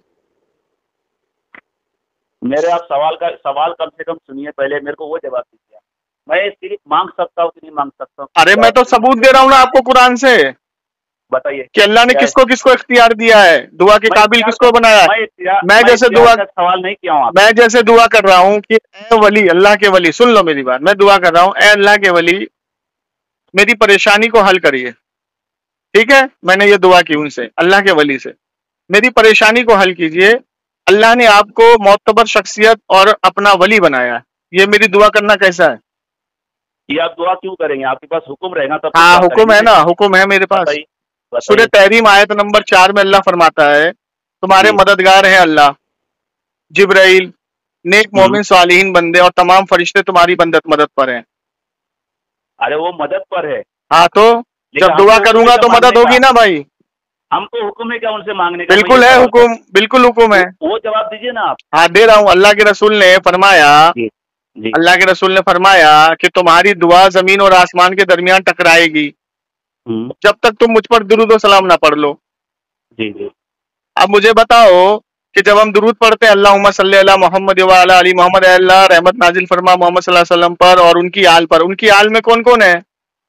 मेरे आप सवाल कम से कम सुनिए पहले, मेरे को वो जवाब दीजिए। मैं इसकी मांग सकता हूँ कि नहीं मांग सकता हूँ? अरे मैं तो सबूत दे रहा हूँ ना आपको कुरान से, बताइए कि अल्लाह ने किसको किसको इख्तियार दिया है, दुआ के काबिल किसको बनाया है। मैं जैसे दुआ सवाल नहीं किया हूँ, मैं जैसे दुआ कर रहा हूँ कि ए वली, अल्लाह के वली, सुन लो मेरी बात, मैं दुआ कर रहा हूँ, ए अल्लाह के वली मेरी परेशानी को हल करिए, ठीक है? मैंने ये दुआ की उनसे, अल्लाह के वली से, मेरी परेशानी को हल कीजिए। अल्लाह ने आपको मोतबर शख्सियत और अपना वली बनाया है, ये मेरी दुआ करना कैसा है? ये आप दुआ क्यों करेंगे? आपके पास हुक्म रहेगा तब। हाँ हुक्म है ना, हुक्म है मेरे पास। सूरह तहरीम आयत नंबर 4 में अल्लाह फरमाता है, तुम्हारे मददगार हैं अल्लाह, जिब्राइल, नेक मोमिन सालिहीन बंदे और तमाम फरिश्ते तुम्हारी मदद पर हैं। अरे वो मदद पर है, हाँ तो जब दुआ करूंगा तो मदद होगी ना भाई। हमको हुक्म है क्या उनसे मांगने का? बिल्कुल है हुक्म, बिल्कुल हुक्म है। वो जवाब दीजिए ना आप। हाँ दे रहा हूँ। अल्लाह के रसूल ने फरमाया, जी। अल्लाह के रसूल ने फरमाया कि तुम्हारी दुआ जमीन और आसमान के दरमियान टकराएगी जब तक तुम मुझ पर दुरूद और सलाम ना पढ़ लो। जी। अब मुझे बताओ कि जब हम दुरूद पढ़ते हैं अल्लाहुम्मा सल्ली अला मोहम्मद व अला अली मोहम्मद, अल्लाह रहमत नाजिल फरमा मोहम्मद सल्लल्लाहु अलैहि वसल्लम पर और उनकी आल पर, उनकी आल में कौन कौन है?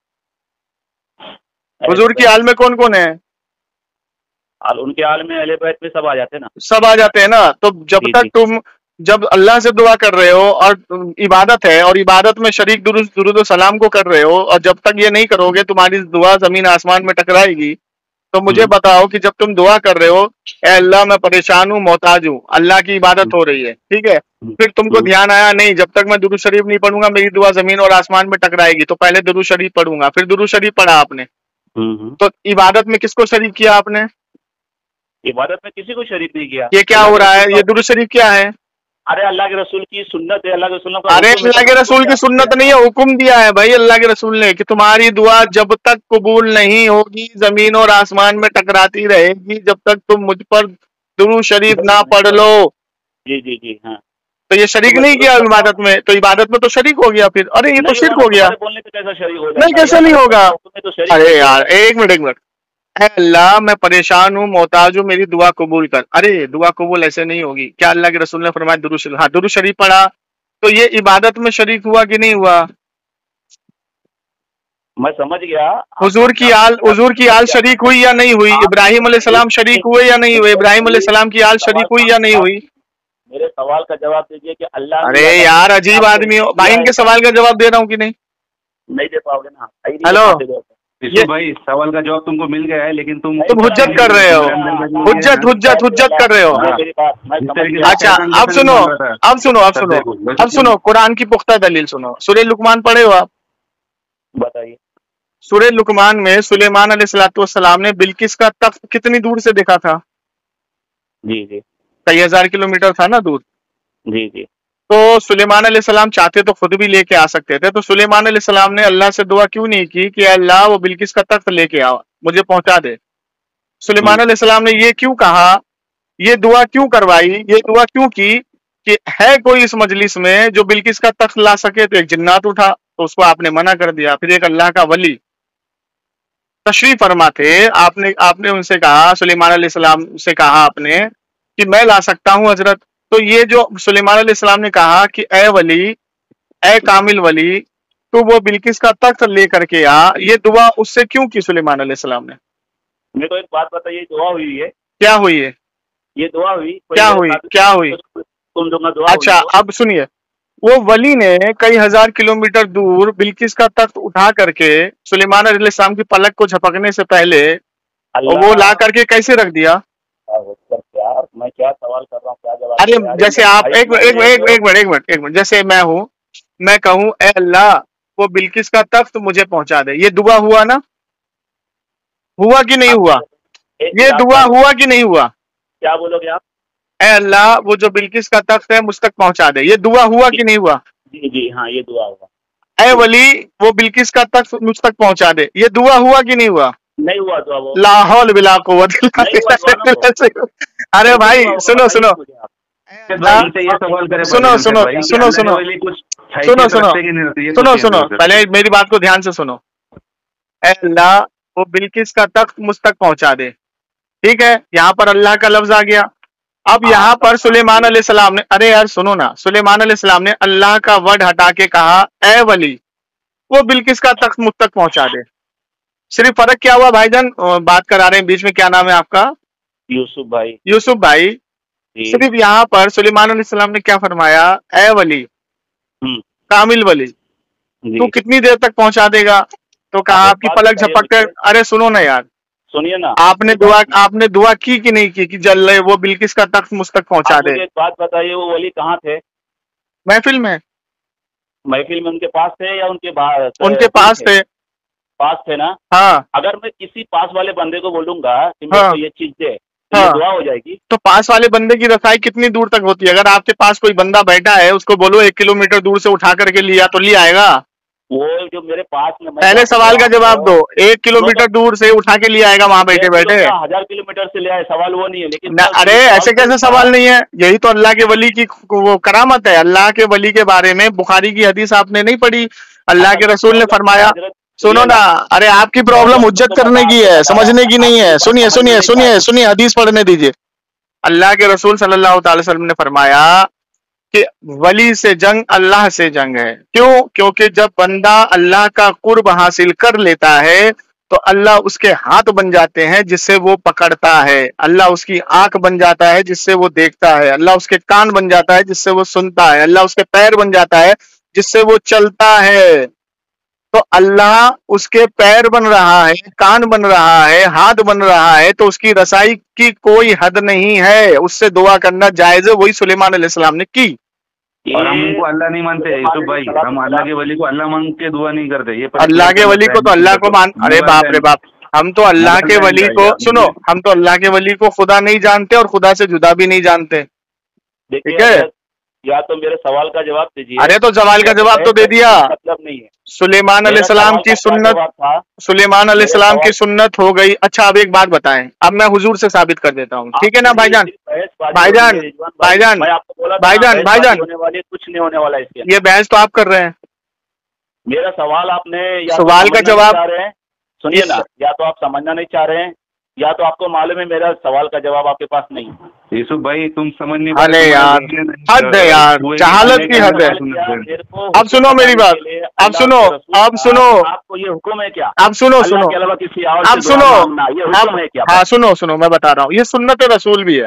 हुजूर की आल में कौन कौन है? उनके आल में अहले बैत में सब आ जाते हैं ना, सब आ जाते हैं ना। तो जब अल्लाह से दुआ कर रहे हो और इबादत है और इबादत में शरीक दुरूद और सलाम को कर रहे हो, और जब तक ये नहीं करोगे तुम्हारी दुआ जमीन आसमान में टकराएगी। तो मुझे बताओ कि जब तुम दुआ कर रहे हो, ए अल्लाह मैं परेशान हूँ, मोहताज हूँ, अल्लाह की इबादत हो रही है, ठीक है, फिर तुमको ध्यान आया नहीं जब तक मैं दुरूद शरीफ नहीं पढ़ूंगा मेरी दुआ जमीन और आसमान में टकराएगी, तो पहले दुरूद शरीफ पढ़ूंगा, फिर दुरूद शरीफ पढ़ा आपने, तो इबादत में किसको शरीक किया आपने? इबादत में किसी को शरीक नहीं किया। ये क्या हो रहा है? ये दुरूद शरीफ क्या है? अरे अल्लाह के रसूल की सुन्नत है, अल्लाह के रसूल अरे अल्लाह के रसूल की सुन्नत नहीं है, हुक्म दिया है भाई अल्लाह के रसूल ने कि तुम्हारी दुआ जब तक कबूल नहीं होगी जमीन और आसमान में टकराती रहेगी जब तक तुम मुझ पर दुरूद शरीफ ना पढ़ लो। जी हाँ। तो ये शरीक नहीं किया इबादत में, तो इबादत में तो शरीक हो गया फिर। अरे ये तो शिर्क हो गया। बोलने पे कैसा शरीक होगा? नहीं कैसे नहीं होगा? अरे यार एक मिनट, अल्लाह मैं परेशान हूँ, मोहताज हूँ, मेरी दुआ कबूल कर। अरे दुआ कबूल ऐसे नहीं होगी। क्या अल्लाह के रसूल ने फरमाया दुरूद शरीफ? हाँ दुरूद शरीफ पढ़ा, तो ये इबादत में शरीक हुआ कि नहीं हुआ? मैं समझ गया। हुजूर की आल शरीक हुई या नहीं हुई? इब्राहिम अलैहिस्सलाम शरीक हुए या नहीं हुए? इब्राहिम अलैहिस्सलाम की आल शरीक हुई या नहीं हुई? मेरे सवाल का जवाब दीजिए कि अल्लाह। अरे यार अजीब आदमी हो भाई, इनके सवाल का जवाब दे रहा हूँ कि नहीं? नहीं दे पाओगे ना। हेलो ये भाई सवाल का जवाब तुमको मिल गया है, लेकिन तुम हुज्जत कर रहे हो, हुज्जत कर रहे हो। अच्छा अब सुनो कुरान की पुख्ता दलील सुनो। सूरह लुकमान पढ़े हो आप? बताइए। सूरह लुकमान में सुलेमान अलैहिस्सलाम ने बिल्किस का तख्त कितनी दूर से देखा था? जी कई हजार किलोमीटर था ना दूर। जी। तो सुलेमान अलैहिस्सलाम चाहते तो खुद भी लेके आ सकते थे, तो सुलेमान अलैहिस्सलाम ने अल्लाह से दुआ क्यों नहीं की कि अल्लाह वो बिल्किस का तख्त लेके आओ, मुझे पहुंचा दे? सुलेमान अलैहिस्सलाम ने ये क्यों कहा, ये दुआ क्यों करवाई, ये दुआ क्यों की कि है कोई इस मजलिस में जो बिल्किस का तख्त ला सके? तो एक जिन्नात उठा तो उसको आपने मना कर दिया। फिर एक अल्लाह का वली तशरीफ फरमा थे, आपने उनसे कहा, सुलेमान अलैहिस्सलाम से कहा आपने कि मैं ला सकता हूँ हजरत। तो ये जो सुलेमान अलैहिस्सलाम ने कहा कि ए वली, ए कामिल वली, तो वो बिल्किस का तख्त लेकर के आ, ये दुआ उससे क्यों की सुलेमान अलैहिस्सलाम ने? मेरे को एक बात बताइए, दुआ हुई है? क्या हुई है? ये दुआ हुई? क्या हुई? तुम दूंगा दुआ। अच्छा अब सुनिए, वो वली ने कई हजार किलोमीटर दूर बिल्किस का तख्त उठा करके सुलेमान अलैहिस्सलाम की पलक को झपकने से पहले वो ला करके कैसे रख दिया? मैं क्या सवाल कर रहा हूँ, क्या जवाब? अरे जैसे आप एक मिनट, जैसे मैं हूँ, मैं कहूँ ए अल्लाह वो बिल्किस का तख्त मुझे पहुंचा दे, ये दुआ हुआ ना? हुआ कि नहीं हुआ? ये दुआ हुआ कि नहीं हुआ? क्या बोलोगे आप? اے اللہ وہ جو بلقیس کا تخت ہے مجھ تک پہنچا دے. یہ دعا ہوا کہ نہیں ہوا؟ جی جی ہاں یہ دعا ہوا. اے ولی وہ بلقیس کا تخت مجھ تک پہنچا دے. یہ دعا ہوا کہ نہیں ہوا؟ نہیں ہوا دعا وہ. لا حول بلا قوت الا نہیں ہوا دعا نا باللہ. ارے بھائی سنو سنو سنو سنو سنو سنو سنو سنو سنو سنو پہلے میری بات کو دھیان سے سنو. اے اللہ وہ بلقیس کا تخت مجھ تک پہنچا دے. ٹھیک ہے, یہاں پر اللہ کا لفظ آ گیا. اب یہاں پر سلیمان علیہ السلام نے, ارے یار سنو نا, سلیمان علیہ السلام نے اللہ کا ورڈ ہٹا کے کہا اے ولی وہ بلقیس کا تخت مجھ تک پہنچا دے. صرف فرق کیا ہوا بھائی جان؟ بات کرا رہے ہیں بیچ میں, کیا نام ہے آپ کا؟ یوسف بھائی. یوسف بھائی. صرف یہاں پر سلیمان علیہ السلام نے کیا فرمایا؟ اے ولی کامل ولی تو کتنی دیر تک پہنچا دے گا؟ تو کہا آپ کی پلک جھپک کر. ارے سنو نا یار, سنیے نا, آپ نے دعا کی کہ نہیں کی کہ جل وہ بلقیس کا تخت مجھ تک پہنچا دے؟ ایک بات بتائیے, وہ ولی کہاں تھے؟ محفل میں. محفل میں ان کے پاس تھے یا ان کے باہر؟ ان کے پاس تھے. پاس تھے نا. ہاں. اگر میں کسی پاس والے بندے کو بولوں گا کہ میرے کو یہ چیز دے تو یہ دعا ہو جائے گی؟ تو پاس والے بندے کی رسائی کتنی دور تک ہوتی ہے؟ اگر آپ کے پاس کوئی بندہ بیٹھا ہے اس کو بولو 1 کلومیٹر دور سے اٹھا کر کے لیا تو لے آئے گا؟ وہ جو میرے پاس میں, پہلے سوال کا جواب دو. 1 کلومیٹر دور سے اٹھا کے لے آئے گا وہاں بیٹھے بیٹھے؟ 1000 کلومیٹر سے لے آئے, سوال وہ نہیں ہے. لیکن ارے ایسے کیسے سوال نہیں ہے؟ یہی تو اللہ کے ولی کی وہ کرامت ہے. اللہ کے ولی کے بارے میں بخاری کی حدیث آپ نے نہیں پڑھی؟ اللہ کے رسول نے فرمایا, سنو نا, ارے آپ کی پرابلم حجت کرنے کی ہے, سمجھنے کی نہیں ہے. سنیے سنیے سنیے سنیے, حدیث پڑھنے دیجیے. اللہ کے رسول صلی اللہ تعالی وسلم نے فرمایا کہ ولی سے جنگ اللہ سے جنگ ہے. کیوں؟ کیونکہ جب بندہ اللہ کا قرب حاصل کر لیتا ہے تو اللہ اس کے ہاتھ بن جاتے ہیں جس سے وہ پکڑتا ہے, اللہ اس کی آنکھ بن جاتا ہے جس سے وہ دیکھتا ہے, اللہ اس کے کان بن جاتا ہے جس سے وہ سنتا ہے, اللہ اس کے پیر بن جاتا ہے جس سے وہ چلتا ہے. تو اللہ اس کے پیر بن رہا ہے, کان بن رہا ہے, ہاتھ بن رہا ہے, تو اس کی رسائی کی کوئی حد نہیں ہے. اس سے دعا کرنا جائز ہے. وہی سلیمان علیہ السلام نے کی. اور ہم ان کو اللہ نہیں مانتے یوسف بھائی, ہم اللہ کے ولی کو اللہ مانگ کے دعا نہیں کرتے. یہ اللہ کے ولی کو تو اللہ کو مان, ارے باپ رے باپ, ہم تو اللہ کے ولی کو, سنو, ہم تو اللہ کے ولی کو خدا نہیں جانتے اور خدا سے جدا بھی نہیں جانتے. ٹھیک ہے, یا تو میرے سوال کا جواب دیجیے. ارے تو سوال کا جواب تو دے دیا. مطلب نہیں ہے. سلیمان علیہ السلام کی سنت, سلیمان علیہ السلام کی سنت ہو گئی. اچھا اب ایک بات بتائیں, اب میں حضور سے ثابت کر دیتا ہوں. ٹھیک ہے نا بھائی جان؟ بھائی جان بھائی جان بھائی جان بھائی جان, کچھ نہیں ہونے والا اس کے. یہ بحث تو آپ کر رہے ہیں. میرا سوال آپ نے سوال کا جواب سنیے نا, یا تو آپ سمجھنا نہیں چاہ رہے ہیں یا تو آپ کو معلوم ہے میرا سوال کا جواب آپ کے پاس نہیں. یوسف بھائی تم سمجھ نہیں, ارے یار حد ہے یار, جہالت کی حد ہے. اب سنو میری بات, اب سنو, اب سنو, آپ کو یہ حکم ہے کیا؟ اب سنو سنو, اب سنو, ہاں سنو سنو, میں بتا رہا ہوں. یہ سنت رسول بھی ہے.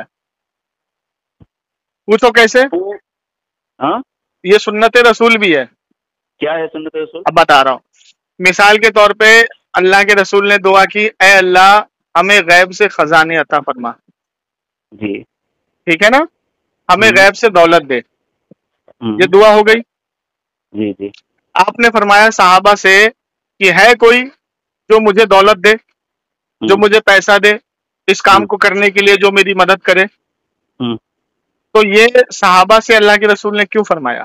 پوچھو کیسے؟ یہ سنت رسول بھی ہے. کیا ہے سنت رسول؟ اب بتا رہا ہوں. مثال کے طور پہ اللہ کے رسول نے دعا کی, اے اللہ ہمیں غیب سے خزانے عطا فرما. جی ٹھیک ہے نا, ہمیں غیب سے دولت دے. یہ دعا ہو گئی. جی جی. آپ نے فرمایا صحابہ سے کہ ہے کوئی جو مجھے دولت دے, جو مجھے پیسہ دے اس کام کو کرنے کے لیے, جو میری مدد کرے. تو یہ صحابہ سے اللہ کے رسول نے کیوں فرمایا؟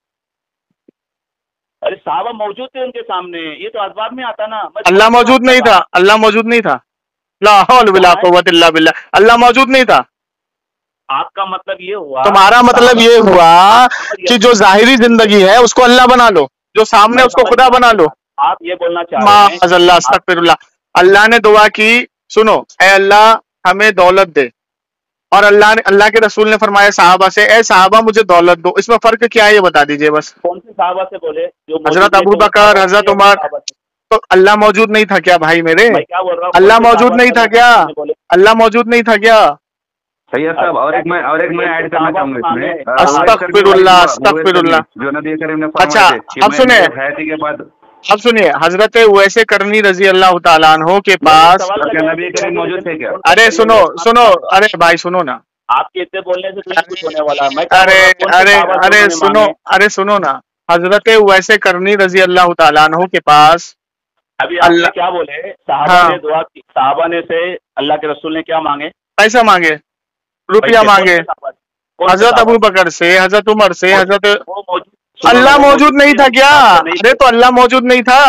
ارے صحابہ موجود تھے ان کے سامنے, یہ تو اسباب میں آتا نا. اللہ موجود نہیں تھا, اللہ موجود نہیں تھا. لا حول ولا قوت الا باللہ, اللہ موجود نہیں تھا. آپ کا مطلب یہ ہوا, تمہارا مطلب یہ ہوا کہ جو ظاہری زندگی ہے اس کو اللہ بنا لو, جو سامنے اس کو خدا بنا لو. آپ یہ بولنا چاہ رہے ہیں, معاذ اللہ, استغفر اللہ. اللہ نے دعا کی, سنو, اے اللہ ہمیں دولت دے, اور اللہ کے رسول نے فرمایا صحابہ سے, اے صحابہ مجھے دولت دو. اس میں فرق کیا ہے یہ بتا دیجئے بس. کون سے صحابہ سے بولے؟ حضرت ابو بکر, حضرت عمر. تو اللہ موجود نہیں تھا کیا بھائی میرے؟ اللہ موجود نہیں تھا کیا؟ اللہ موجود نہیں تھا کیا؟ سید صاحب, اور ایک میں ایڈ کرنا چاہوں گا اس میں. استغفر اللہ, استغفر اللہ. جو نبی کریم نے اچھا اب سنیں, کے بعد اب سنیے, حضرت اویس کرنی رضی اللہ تعالیٰ عنہ کے پاس نبی کریم موجود تھے کیا؟ ارے سنو سنو, ارے بھائی سنو نا, آپ کے اتنے بولنے سے کچھ ہونے والا. ارے ارے ارے سنو, ارے سنو نا, حضرت اویس کرنی رضی اللہ تعالیٰ عنہ کے پاس ابھی اللہ کیا بولے؟ صحابہ نے دعا کی, صحابہ نے سے اللہ کے رسول نے کیا مانگے؟ پیسہ مانگے, روپیہ مانگے. हजरत अबू बकर से, हजरत उमर से, हजरत वो मौजूद, अल्लाह मौजूद नहीं था क्या? अरे तो अल्लाह मौजूद नहीं था?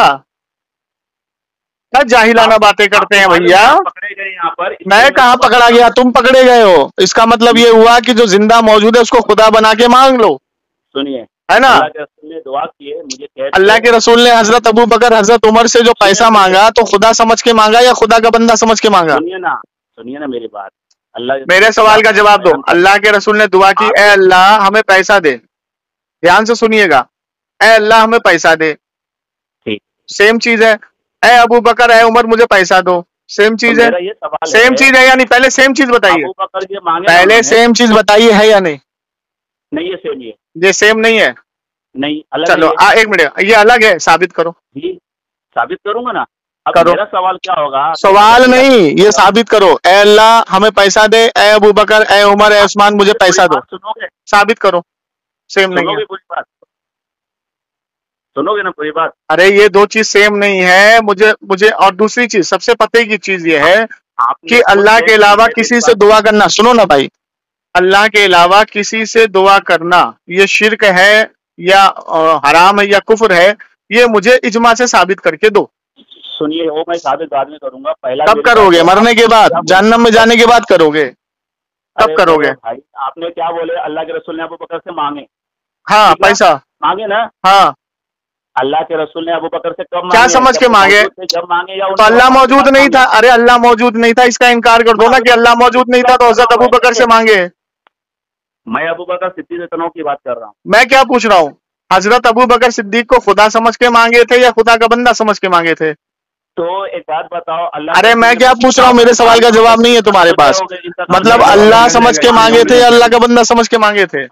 क्या जाहिलाना बातें करते हैं भैया। पकड़े गए यहाँ पर। मैं कहाँ पकड़ा गया? तुम पकड़े गए हो। इसका मतलब ये हुआ कि जो जिंदा मौजूद है उसको खुदा बना के मांग लो, सुनिए, है ना? अल्लाह के रसूल ने दुआ की है, मुझे कह अल्लाह के रसूल ने हजरत अबू बकर, हजरत उमर से जो पैसा मांगा तो खुदा समझ के मांगा या खुदा का बंदा समझ के मांगा? सुनिए ना मेरी बात। अल्लाह मेरे सवाल का जवाब दो। अल्लाह के रसूल ने दुआ की, ए अल्लाह हमें पैसा दे। ध्यान से सुनिएगा, ए अल्लाह हमें पैसा दे। ठीक, सेम चीज है। ए अबू बकर, ए उमर मुझे पैसा दो, सेम चीज है। ये सवाल सेम चीज है या नहीं? पहले सेम चीज बताइए। अबू बकर के मांगे पहले सेम चीज बताइए, है या नहीं? नहीं, ये सेम है। ये सेम नहीं है? नहीं, अलग चलो एक मिनट, ये अलग है, साबित करो। जी, साबित करूंगा ना। अब करो। मेरा सवाल क्या होगा? सवाल नहीं, ये साबित करो। ए अल्लाह हमें पैसा दे, ए अबू बकर, ए उमर, ए उस्मान मुझे पैसा दो। सुनोगे? साबित करो। सेम नहीं है। सुनोगे पूरी बात? सुनोगे ना पूरी बात? अरे ये दो चीज सेम नहीं है। मुझे और दूसरी चीज, सबसे पते की चीज ये है कि अल्लाह के अलावा किसी से दुआ करना, सुनो ना भाई, अल्लाह के अलावा किसी से दुआ करना ये शिर्क है या हराम है या कुफ्र है, ये मुझे इजमा से साबित करके दो। सुनिए, वो मैं साबित बाद में करूंगा। पहला कब करोगे? मरने के बाद, जहन्नम में जाने के बाद करोगे? कब करोगे? भाई आपने क्या बोले? अल्लाह के रसूल ने अबू बकर से मांगे। हाँ, पैसा मांगे ना? हाँ। अल्लाह के रसूल ने अबू बकर से कब मांगे? क्या समझ के मांगे? जब मांगे या तो अल्लाह मौजूद नहीं था? अरे अल्लाह मौजूद नहीं था, इसका इनकार कर दो ना कि अल्लाह मौजूद नहीं था तो हजरत अबू बकर से मांगे। मैं अबू बकर सिद्दीक की बात कर रहा हूँ। मैं क्या पूछ रहा हूँ? हजरत अबू बकर सिद्दीक को खुदा समझ के मांगे थे या खुदा का बंदा समझ के मांगे थे? तो एक बात बताओ, अल्लाह। अरे मैं क्या पूछ रहा हूँ? मेरे सवाल का जवाब नहीं है तुम्हारे पास। मतलब अल्लाह समझ के मांगे थे या अल्लाह का बंदा समझ के मांगे थे?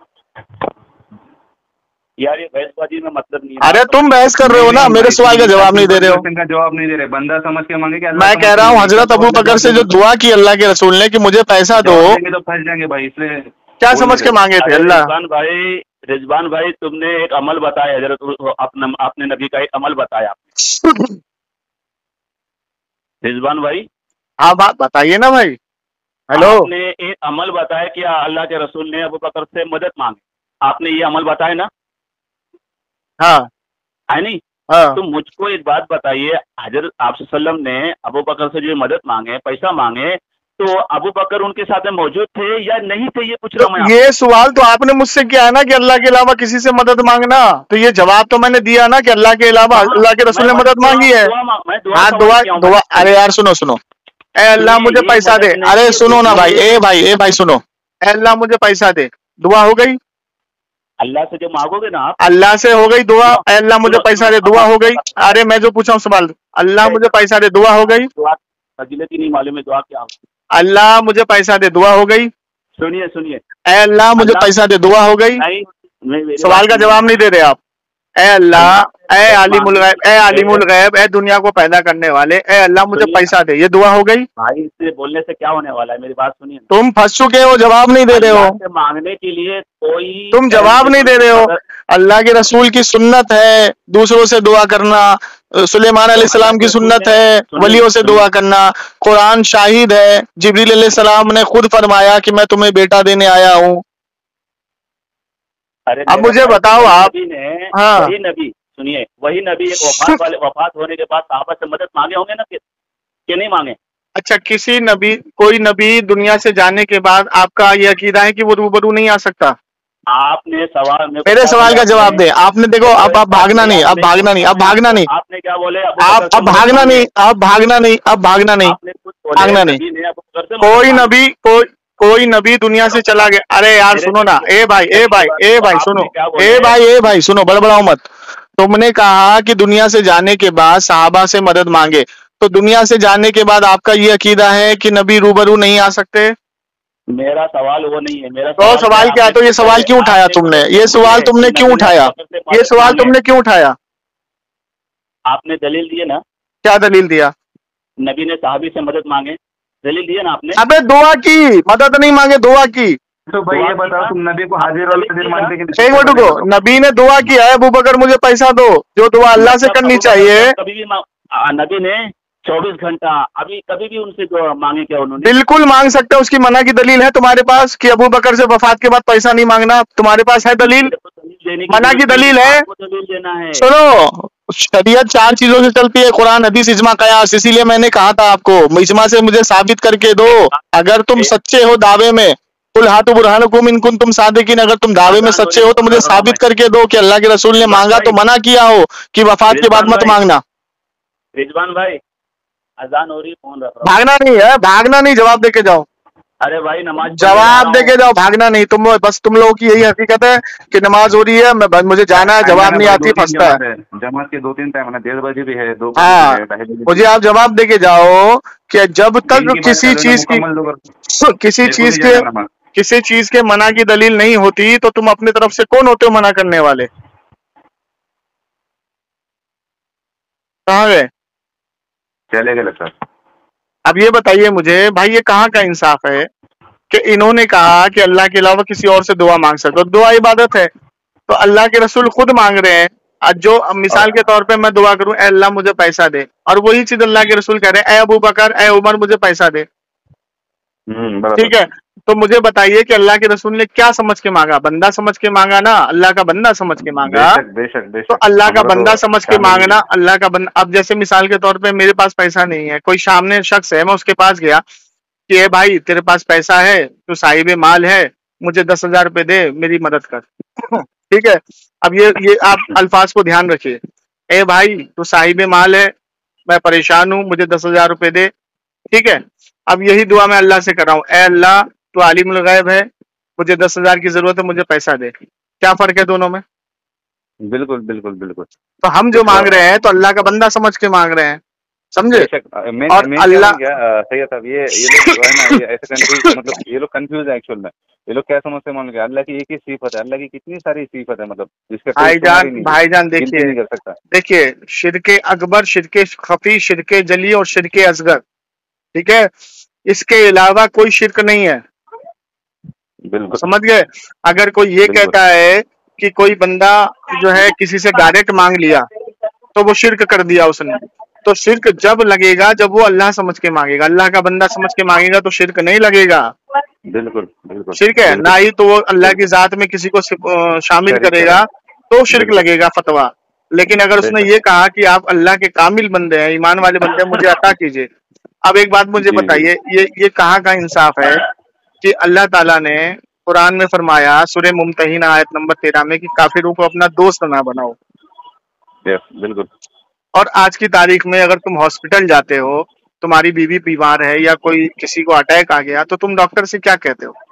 यार ये बहसबाजी में मतलब नहीं है। अरे तुम बहस कर रहे हो ना, मेरे सवाल का जवाब नहीं दे रहे हो। का जवाब नहीं दे रहे, बंदा समझ के मांगे क्या? मैं कह रहा हूँ हजरत अबू बकर से जो दुआ की अल्लाह के रसूल ने कि मुझे पैसा दो, तो फंस जाएंगे भाई, इसलिए क्या समझ के मांगे थे? अल्लाह। रिजवान भाई तुमने एक अमल बताया, हजरत अपने नबी का एक अमल बताया रिजवान भाई। हाँ बात बताइए ना भाई। हेलो, आपने एक अमल बताया कि अल्लाह के रसूल ने अबू बकर से मदद मांगी। आपने ये अमल बताया ना? हाँ है नहीं? हाँ। तो मुझको एक बात बताइए, हजरत आप सल्लम ने अबू बकर से जो मदद मांगे, पैसा मांगे, तो अबू बकर उनके साथ में मौजूद थे या नहीं थे? ये पूछ रहा हूँ मैं। ये सवाल तो आपने मुझसे किया है ना कि अल्लाह के अलावा किसी से मदद मांगना, तो ये जवाब तो मैंने दिया ना कि अल्लाह के अलावा अल्लाह के रसूल ने मदद मांगी है। हाँ दुआ। अरे यार सुनो सुनो, ए अल्लाह मुझे पैसा दे। अरे सुनो ना भाई, ए भाई सुनो, ए अल्लाह मुझे पैसा दे, दुआ हो गई? अल्लाह से जो मांगोगे ना आप, अल्लाह से हो गई दुआ। अल्लाह मुझे पैसा दे, दुआ हो गई। अरे मैं जो पूछा हूँ सवाल, अल्लाह मुझे पैसा दे, दुआ हो गई? फजीलत ही नहीं मालूम है दुआ क्या। अल्लाह मुझे पैसा दे, दुआ हो गई? सुनिए, ए अल्लाह मुझे पैसा दे, दुआ हो गई? सवाल का जवाब नहीं दे रहे आप। ए अल्लाह, ए आलिमुल गैब, ए आलिमुल गैब, ए दुनिया को पैदा करने वाले, ए अल्लाह मुझे पैसा दे, ये दुआ हो गई? भाई इससे बोलने से क्या होने वाला है? मेरी बात सुनिए। तुम फंस चुके हो, जवाब नहीं दे रहे हो। मांगने के लिए कोई तुम जवाब नहीं दे रहे हो। अल्लाह के रसूल की सुन्नत है दूसरों से दुआ करना, सुलेमान अलैहिस्सलाम की सुन्नत है वलियों से दुआ करना, कुरान शाहिद है, जिब्रील अलैहिस्सलाम ने खुद फरमाया कि मैं तुम्हें बेटा देने आया हूँ। अब मुझे बताओ आप। हाँ वही नबी, सुनिए, वही नबी एक वफात होने के बाद साहबा से मदद मांगे होंगे ना कि नहीं मांगे? अच्छा, किसी नबी, कोई नबी दुनिया से जाने के बाद आपका ये अकीदा है कि वो रूबरू नहीं आ सकता? आपने सवाल में मेरे सवाल का जवाब दे। आपने देखो, अब आप भागना नहीं, अब भागना नहीं, अब भागना नहीं। आपने क्या बोले? आप अब भागना नहीं, अब भागना नहीं, अब भागना नहीं, भागना नहीं। कोई नबी दुनिया से चला गया। अरे यार सुनो ना, ए भाई सुनो, ए भाई सुनो, बड़बड़ाओ मत। तुमने कहा कि दुनिया से जाने के बाद साहबा से मदद मांगे, तो दुनिया से जाने के बाद आपका ये अकीदा है कि नबी रूबरू नहीं आ सकते? मेरा सवाल वो नहीं है। मेरा तो सवाल क्या है? तो ये सवाल क्यों उठाया तुमने? ये सवाल तुमने क्यों उठाया? ये सवाल तुमने क्यों उठाया? आपने दलील दिए ना। क्या दलील दिया? नबी ने साहबी से मदद मांगे, दलील दिया ना आपने। अबे दुआ की, मदद नहीं मांगे, दुआ की। तो भाई ये बताओ, तुम नबी को हाजिर और नाजिर मानते कि? एक मिनट रुको, नबी ने दुआ किया है, अबू बकर मुझे पैसा दो, जो दुआ अल्लाह से करनी चाहिए। कभी भी नबी ने 24 घंटा, अभी कभी भी उनसे मांगे क्या उन्होंने? बिल्कुल मांग सकते हो, उसकी मना की दलील है तुम्हारे पास कि अबू बकर से वफात के बाद पैसा नहीं मांगना, तुम्हारे पास है दलील? देने मना की दलील है? आपको दलील देना है। सुनो, शरीयत 4 चीजों से चलती है, कुरान, हदीस, इजमा, कयास। इसीलिए मैंने कहा था आपको, इजमा से मुझे साबित करके दो। अगर तुम सच्चे हो दावे में, कुल हाथु बुरहानुकुम इन कुंतुम सादिकीन, अगर तुम दावे में सच्चे हो तो मुझे साबित करके दो कि अल्लाह के रसूल ने मांगा तो मना किया हो कि वफात के बाद मत मांगना। रिजवान भाई, अजान हो रही, फोन रख रहा हूं। भागना नहीं है, भागना नहीं, जवाब देके जाओ। अरे भाई नमाज जवाब देके जाओ, भागना नहीं। तुम बस, तुम लोगों की यही हकीकत है कि नमाज हो रही है, मैं मुझे जाना है, जवाब नहीं आती, फंसता है। जमात के 2-3 टाइम है, 1:30 बजे भी है, 2 बजे हाँ, भी है, 2:30 बजे। मुझे आप जवाब देके जाओ कि जब तक किसी चीज के मना की दलील नहीं होती तो तुम अपनी तरफ से कौन होते हो मना करने वाले? कहाँ गए? चले गए सर। अब ये बताइए मुझे भाई, ये कहाँ का इंसाफ है कि इन्होंने कहा कि अल्लाह के अलावा किसी और से दुआ मांग सकते हो? दुआ इबादत है, तो अल्लाह के रसूल खुद मांग रहे हैं। आज जो मिसाल के तौर पे मैं दुआ करूं, ए अल्लाह मुझे पैसा दे, और वही चीज अल्लाह के रसूल कह रहे हैं, ए अबू बकर, ए उमर, मुझे पैसा दे। ठीक है, तो मुझे बताइए कि अल्लाह के रसूल ने क्या समझ के मांगा? बंदा समझ के मांगा ना, अल्लाह का बंदा समझ के मांगा। बेशक तो अल्लाह का बंदा समझ के मांगना, अल्लाह का बंदा। अब जैसे मिसाल के तौर पे मेरे पास पैसा नहीं है, कोई सामने शख्स है, मैं उसके पास गया कि ए भाई तेरे पास पैसा है, तू साहिब माल है, मुझे 10,000 रुपए दे, मेरी मदद कर। ठीक है, अब ये आप अल्फाज को ध्यान रखिए। ए भाई तू साहिब माल है, मैं परेशान हूँ, मुझे 10,000 रुपए दे। ठीक है, अब यही दुआ मैं अल्लाह से कर रहा हूँ, ए अल्लाह तू आलिमुल गैब है, मुझे 10,000 की जरूरत है, मुझे पैसा दे। क्या फर्क है दोनों में? बिल्कुल बिल्कुल बिल्कुल। तो हम जो मांग रहे हैं तो अल्लाह का बंदा समझ के मांग रहे हैं, समझे? और अल्लाह सही है साहब, ये लोग है ना, ये ऐसे कंफ्यूज, मतलब ये लोग कंफ्यूज है एक्चुअल में। ये लोग क्या समझते हैं, मान लो अल्लाह की एक ही सिफत है, अल्लाह की कितनी सारी सिफत है, मतलब जिसका भाईजान देखिए, शिरके अकबर, शिरके खफी, शिरके जली और शिरके असगर, ठीक है, इसके अलावा कोई शिरक नहीं है। बिल्कुल समझ गए? अगर कोई ये कहता है कि कोई बंदा जो है किसी से डायरेक्ट मांग लिया तो वो शिरक कर दिया उसने, तो शिरक जब लगेगा जब वो अल्लाह समझ के मांगेगा, अल्लाह का बंदा समझ के मांगेगा तो शिरक नहीं लगेगा। बिल्कुल बिल्कुल शिरक है ना ही तो वो अल्लाह की जात में किसी को शामिल करेगा तो शिरक लगेगा फतवा। लेकिन अगर उसने ये कहा कि आप अल्लाह के कामिल बंदे हैं, ईमान वाले बंदे हैं, मुझे अता कीजिए। अब एक बात मुझे बताइए, ये कहाँ का इंसाफ है कि अल्लाह ताला ने कुरान में फरमाया सूरह मुमतहिना आयत नंबर 13 में कि काफिरों को अपना दोस्त ना बनाओ। बिल्कुल। और आज की तारीख में अगर तुम हॉस्पिटल जाते हो, तुम्हारी बीवी बीमार है या कोई किसी को अटैक आ गया, तो तुम डॉक्टर से क्या कहते हो?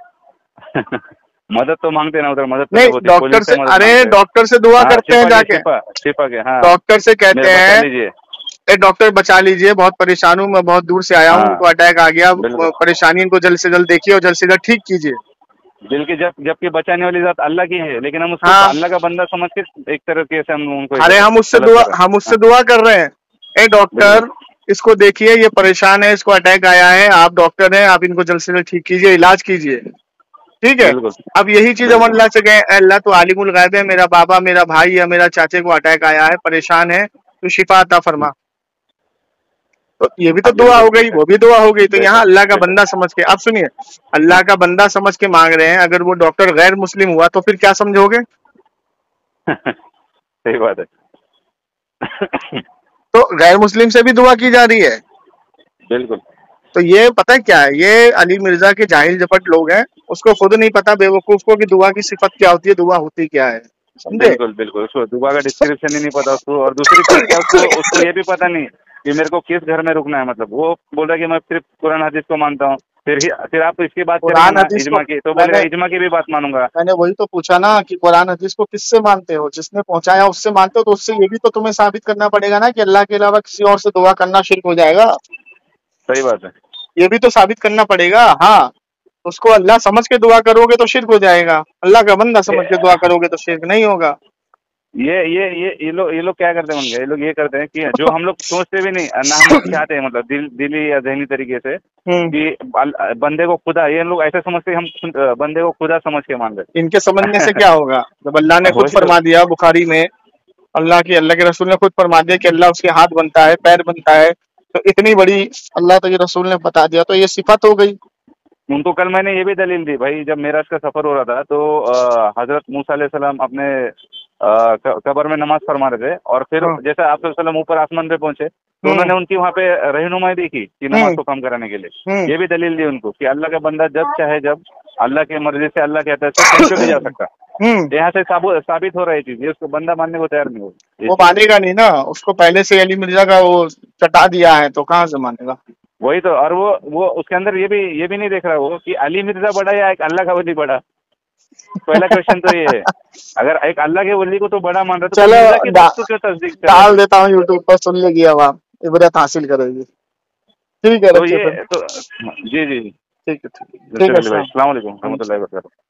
मदद तो मांगते ना, उधर मदद नहीं, डॉक्टर से, अरे डॉक्टर से दुआ करते हैं जाके, डॉक्टर से कहते हैं ए डॉक्टर बचा लीजिए, बहुत परेशान हूँ, मैं बहुत दूर से आया हूँ, उनको अटैक आ गया, परेशानी इनको जल्द से जल्द देखिए और जल्द से जल्द ठीक कीजिए। बल्कि जबकि बचाने वाली जात अल्लाह की है, लेकिन हम उसको अल्लाह का बंदा समझ के एक तरीके से हम उनको, अरे हम उससे दुआ कर रहे हैं, ए डॉक्टर इसको देखिए, ये परेशान है, इसको अटैक आया है, आप डॉक्टर हैं, आप इनको जल्द से जल्द ठीक कीजिए, इलाज कीजिए। ठीक है, अब यही चीज हम अल्लाह से गए, अल्लाह तो आलिमुल गैब है, मेरा बाबा, मेरा भाई या मेरा चाचे को अटैक आया है, परेशान है, तो शिफा अता फरमा। तो ये भी तो दुआ हो गई, वो भी दुआ हो गई। तो यहाँ अल्लाह का बंदा समझ के, आप सुनिए, अल्लाह का बंदा समझ के मांग रहे हैं, अगर वो डॉक्टर गैर मुस्लिम हुआ तो फिर क्या समझोगे? सही बात है। तो गैर मुस्लिम से भी दुआ की जा रही है। बिल्कुल। तो ये पता है क्या है, ये अली मिर्जा के जाहिल जपट लोग हैं, उसको खुद नहीं पता बेवकूफ को कि दुआ की सिफत क्या होती है, दुआ होती क्या है, समझे? बिल्कुल बिल्कुल, उसको दुआ का डिस्क्रिप्शन ही नहीं पता उसको, और दूसरी चीज क्या, उसको ये भी पता नहीं कि मेरे को किस घर में रुकना है। मतलब वो बोल रहा है कि मैं सिर्फ कुरान हदीस को मानता हूँ, फिर आप इसकी बात इजमा की, तो बोलेगा इजमा की भी बात मानूंगा। मैंने वही तो पूछा ना कि कुरान हदीस को किससे मानते हो? जिसने पहुंचाया उससे मानते हो, तो उससे ये भी तो तुम्हें साबित करना पड़ेगा ना कि अल्लाह के अलावा किसी और से दुआ करना शिर्क हो जाएगा। सही बात है, ये भी तो साबित करना पड़ेगा। हाँ, उसको अल्लाह समझ के दुआ करोगे तो शिर्क हो जाएगा, अल्लाह का बंदा समझ के दुआ करोगे तो शिर्क नहीं होगा। ये लोग क्या करते हैं, ये लोग ये करते हैं कि जो हम लोग सोचते भी नहीं ना, हम लोग चाहते हैं, मतलब दिली या ज़हनी तरीके से कि बंदे को खुदा, ये लोग ऐसे समझते हैं हम बंदे को खुदा समझ के मान रहे। इनके समझने से क्या होगा? जब अल्लाह ने खुद फरमा दिया बुखारी में, अल्लाह के रसूल ने खुद फरमा दिया कि अल्लाह उसके हाथ बनता है, पैर बनता है, तो इतनी बड़ी अल्लाह के रसूल ने बता दिया, तो ये सिफत हो गई। उनको कल मैंने ये भी दलील दी भाई, जब मेराज का सफर हो रहा था तो हजरत मूसा अलैहिस्सलाम अपने कब्र में नमाज फरमा रहे थे, और फिर जैसे आप सल्लम ऊपर आसमान पे पहुंचे तो उन्होंने उनकी वहाँ पे रहनुमाई देखी कि नमाज को कम कराने के लिए। ये भी दलील दी उनको कि अल्लाह का बंदा जब चाहे, जब अल्लाह की मर्जी से अल्लाह कहता है तो कैसे भी जा सकता। यहाँ से साबित हो रही चीज, ये उसको बंदा मानने को तैयार नहीं हो, वो मानेगा नहीं ना, उसको पहले से अली मिर्जा का वो चटा दिया है, तो कहाँ से मानेगा। वही तो। और वो उसके अंदर ये भी नहीं देख रहा वो कि अली मिर्जा बड़ा या एक अल्लाह का वली बड़ा। पहला क्वेश्चन तो ये है, अगर एक अल्लाह के वली को तो बड़ा मान रहा तो चलो तस्दीक डाल देता हूँ यूट्यूब पर, सुन लेगी अब आप, इबरत हासिल करेगी। ठीक है, तो ये तो जी जी ठीक है, ठीक है, अस्सलाम वालेकुम रहमतुल्लाहि व बरकातहू।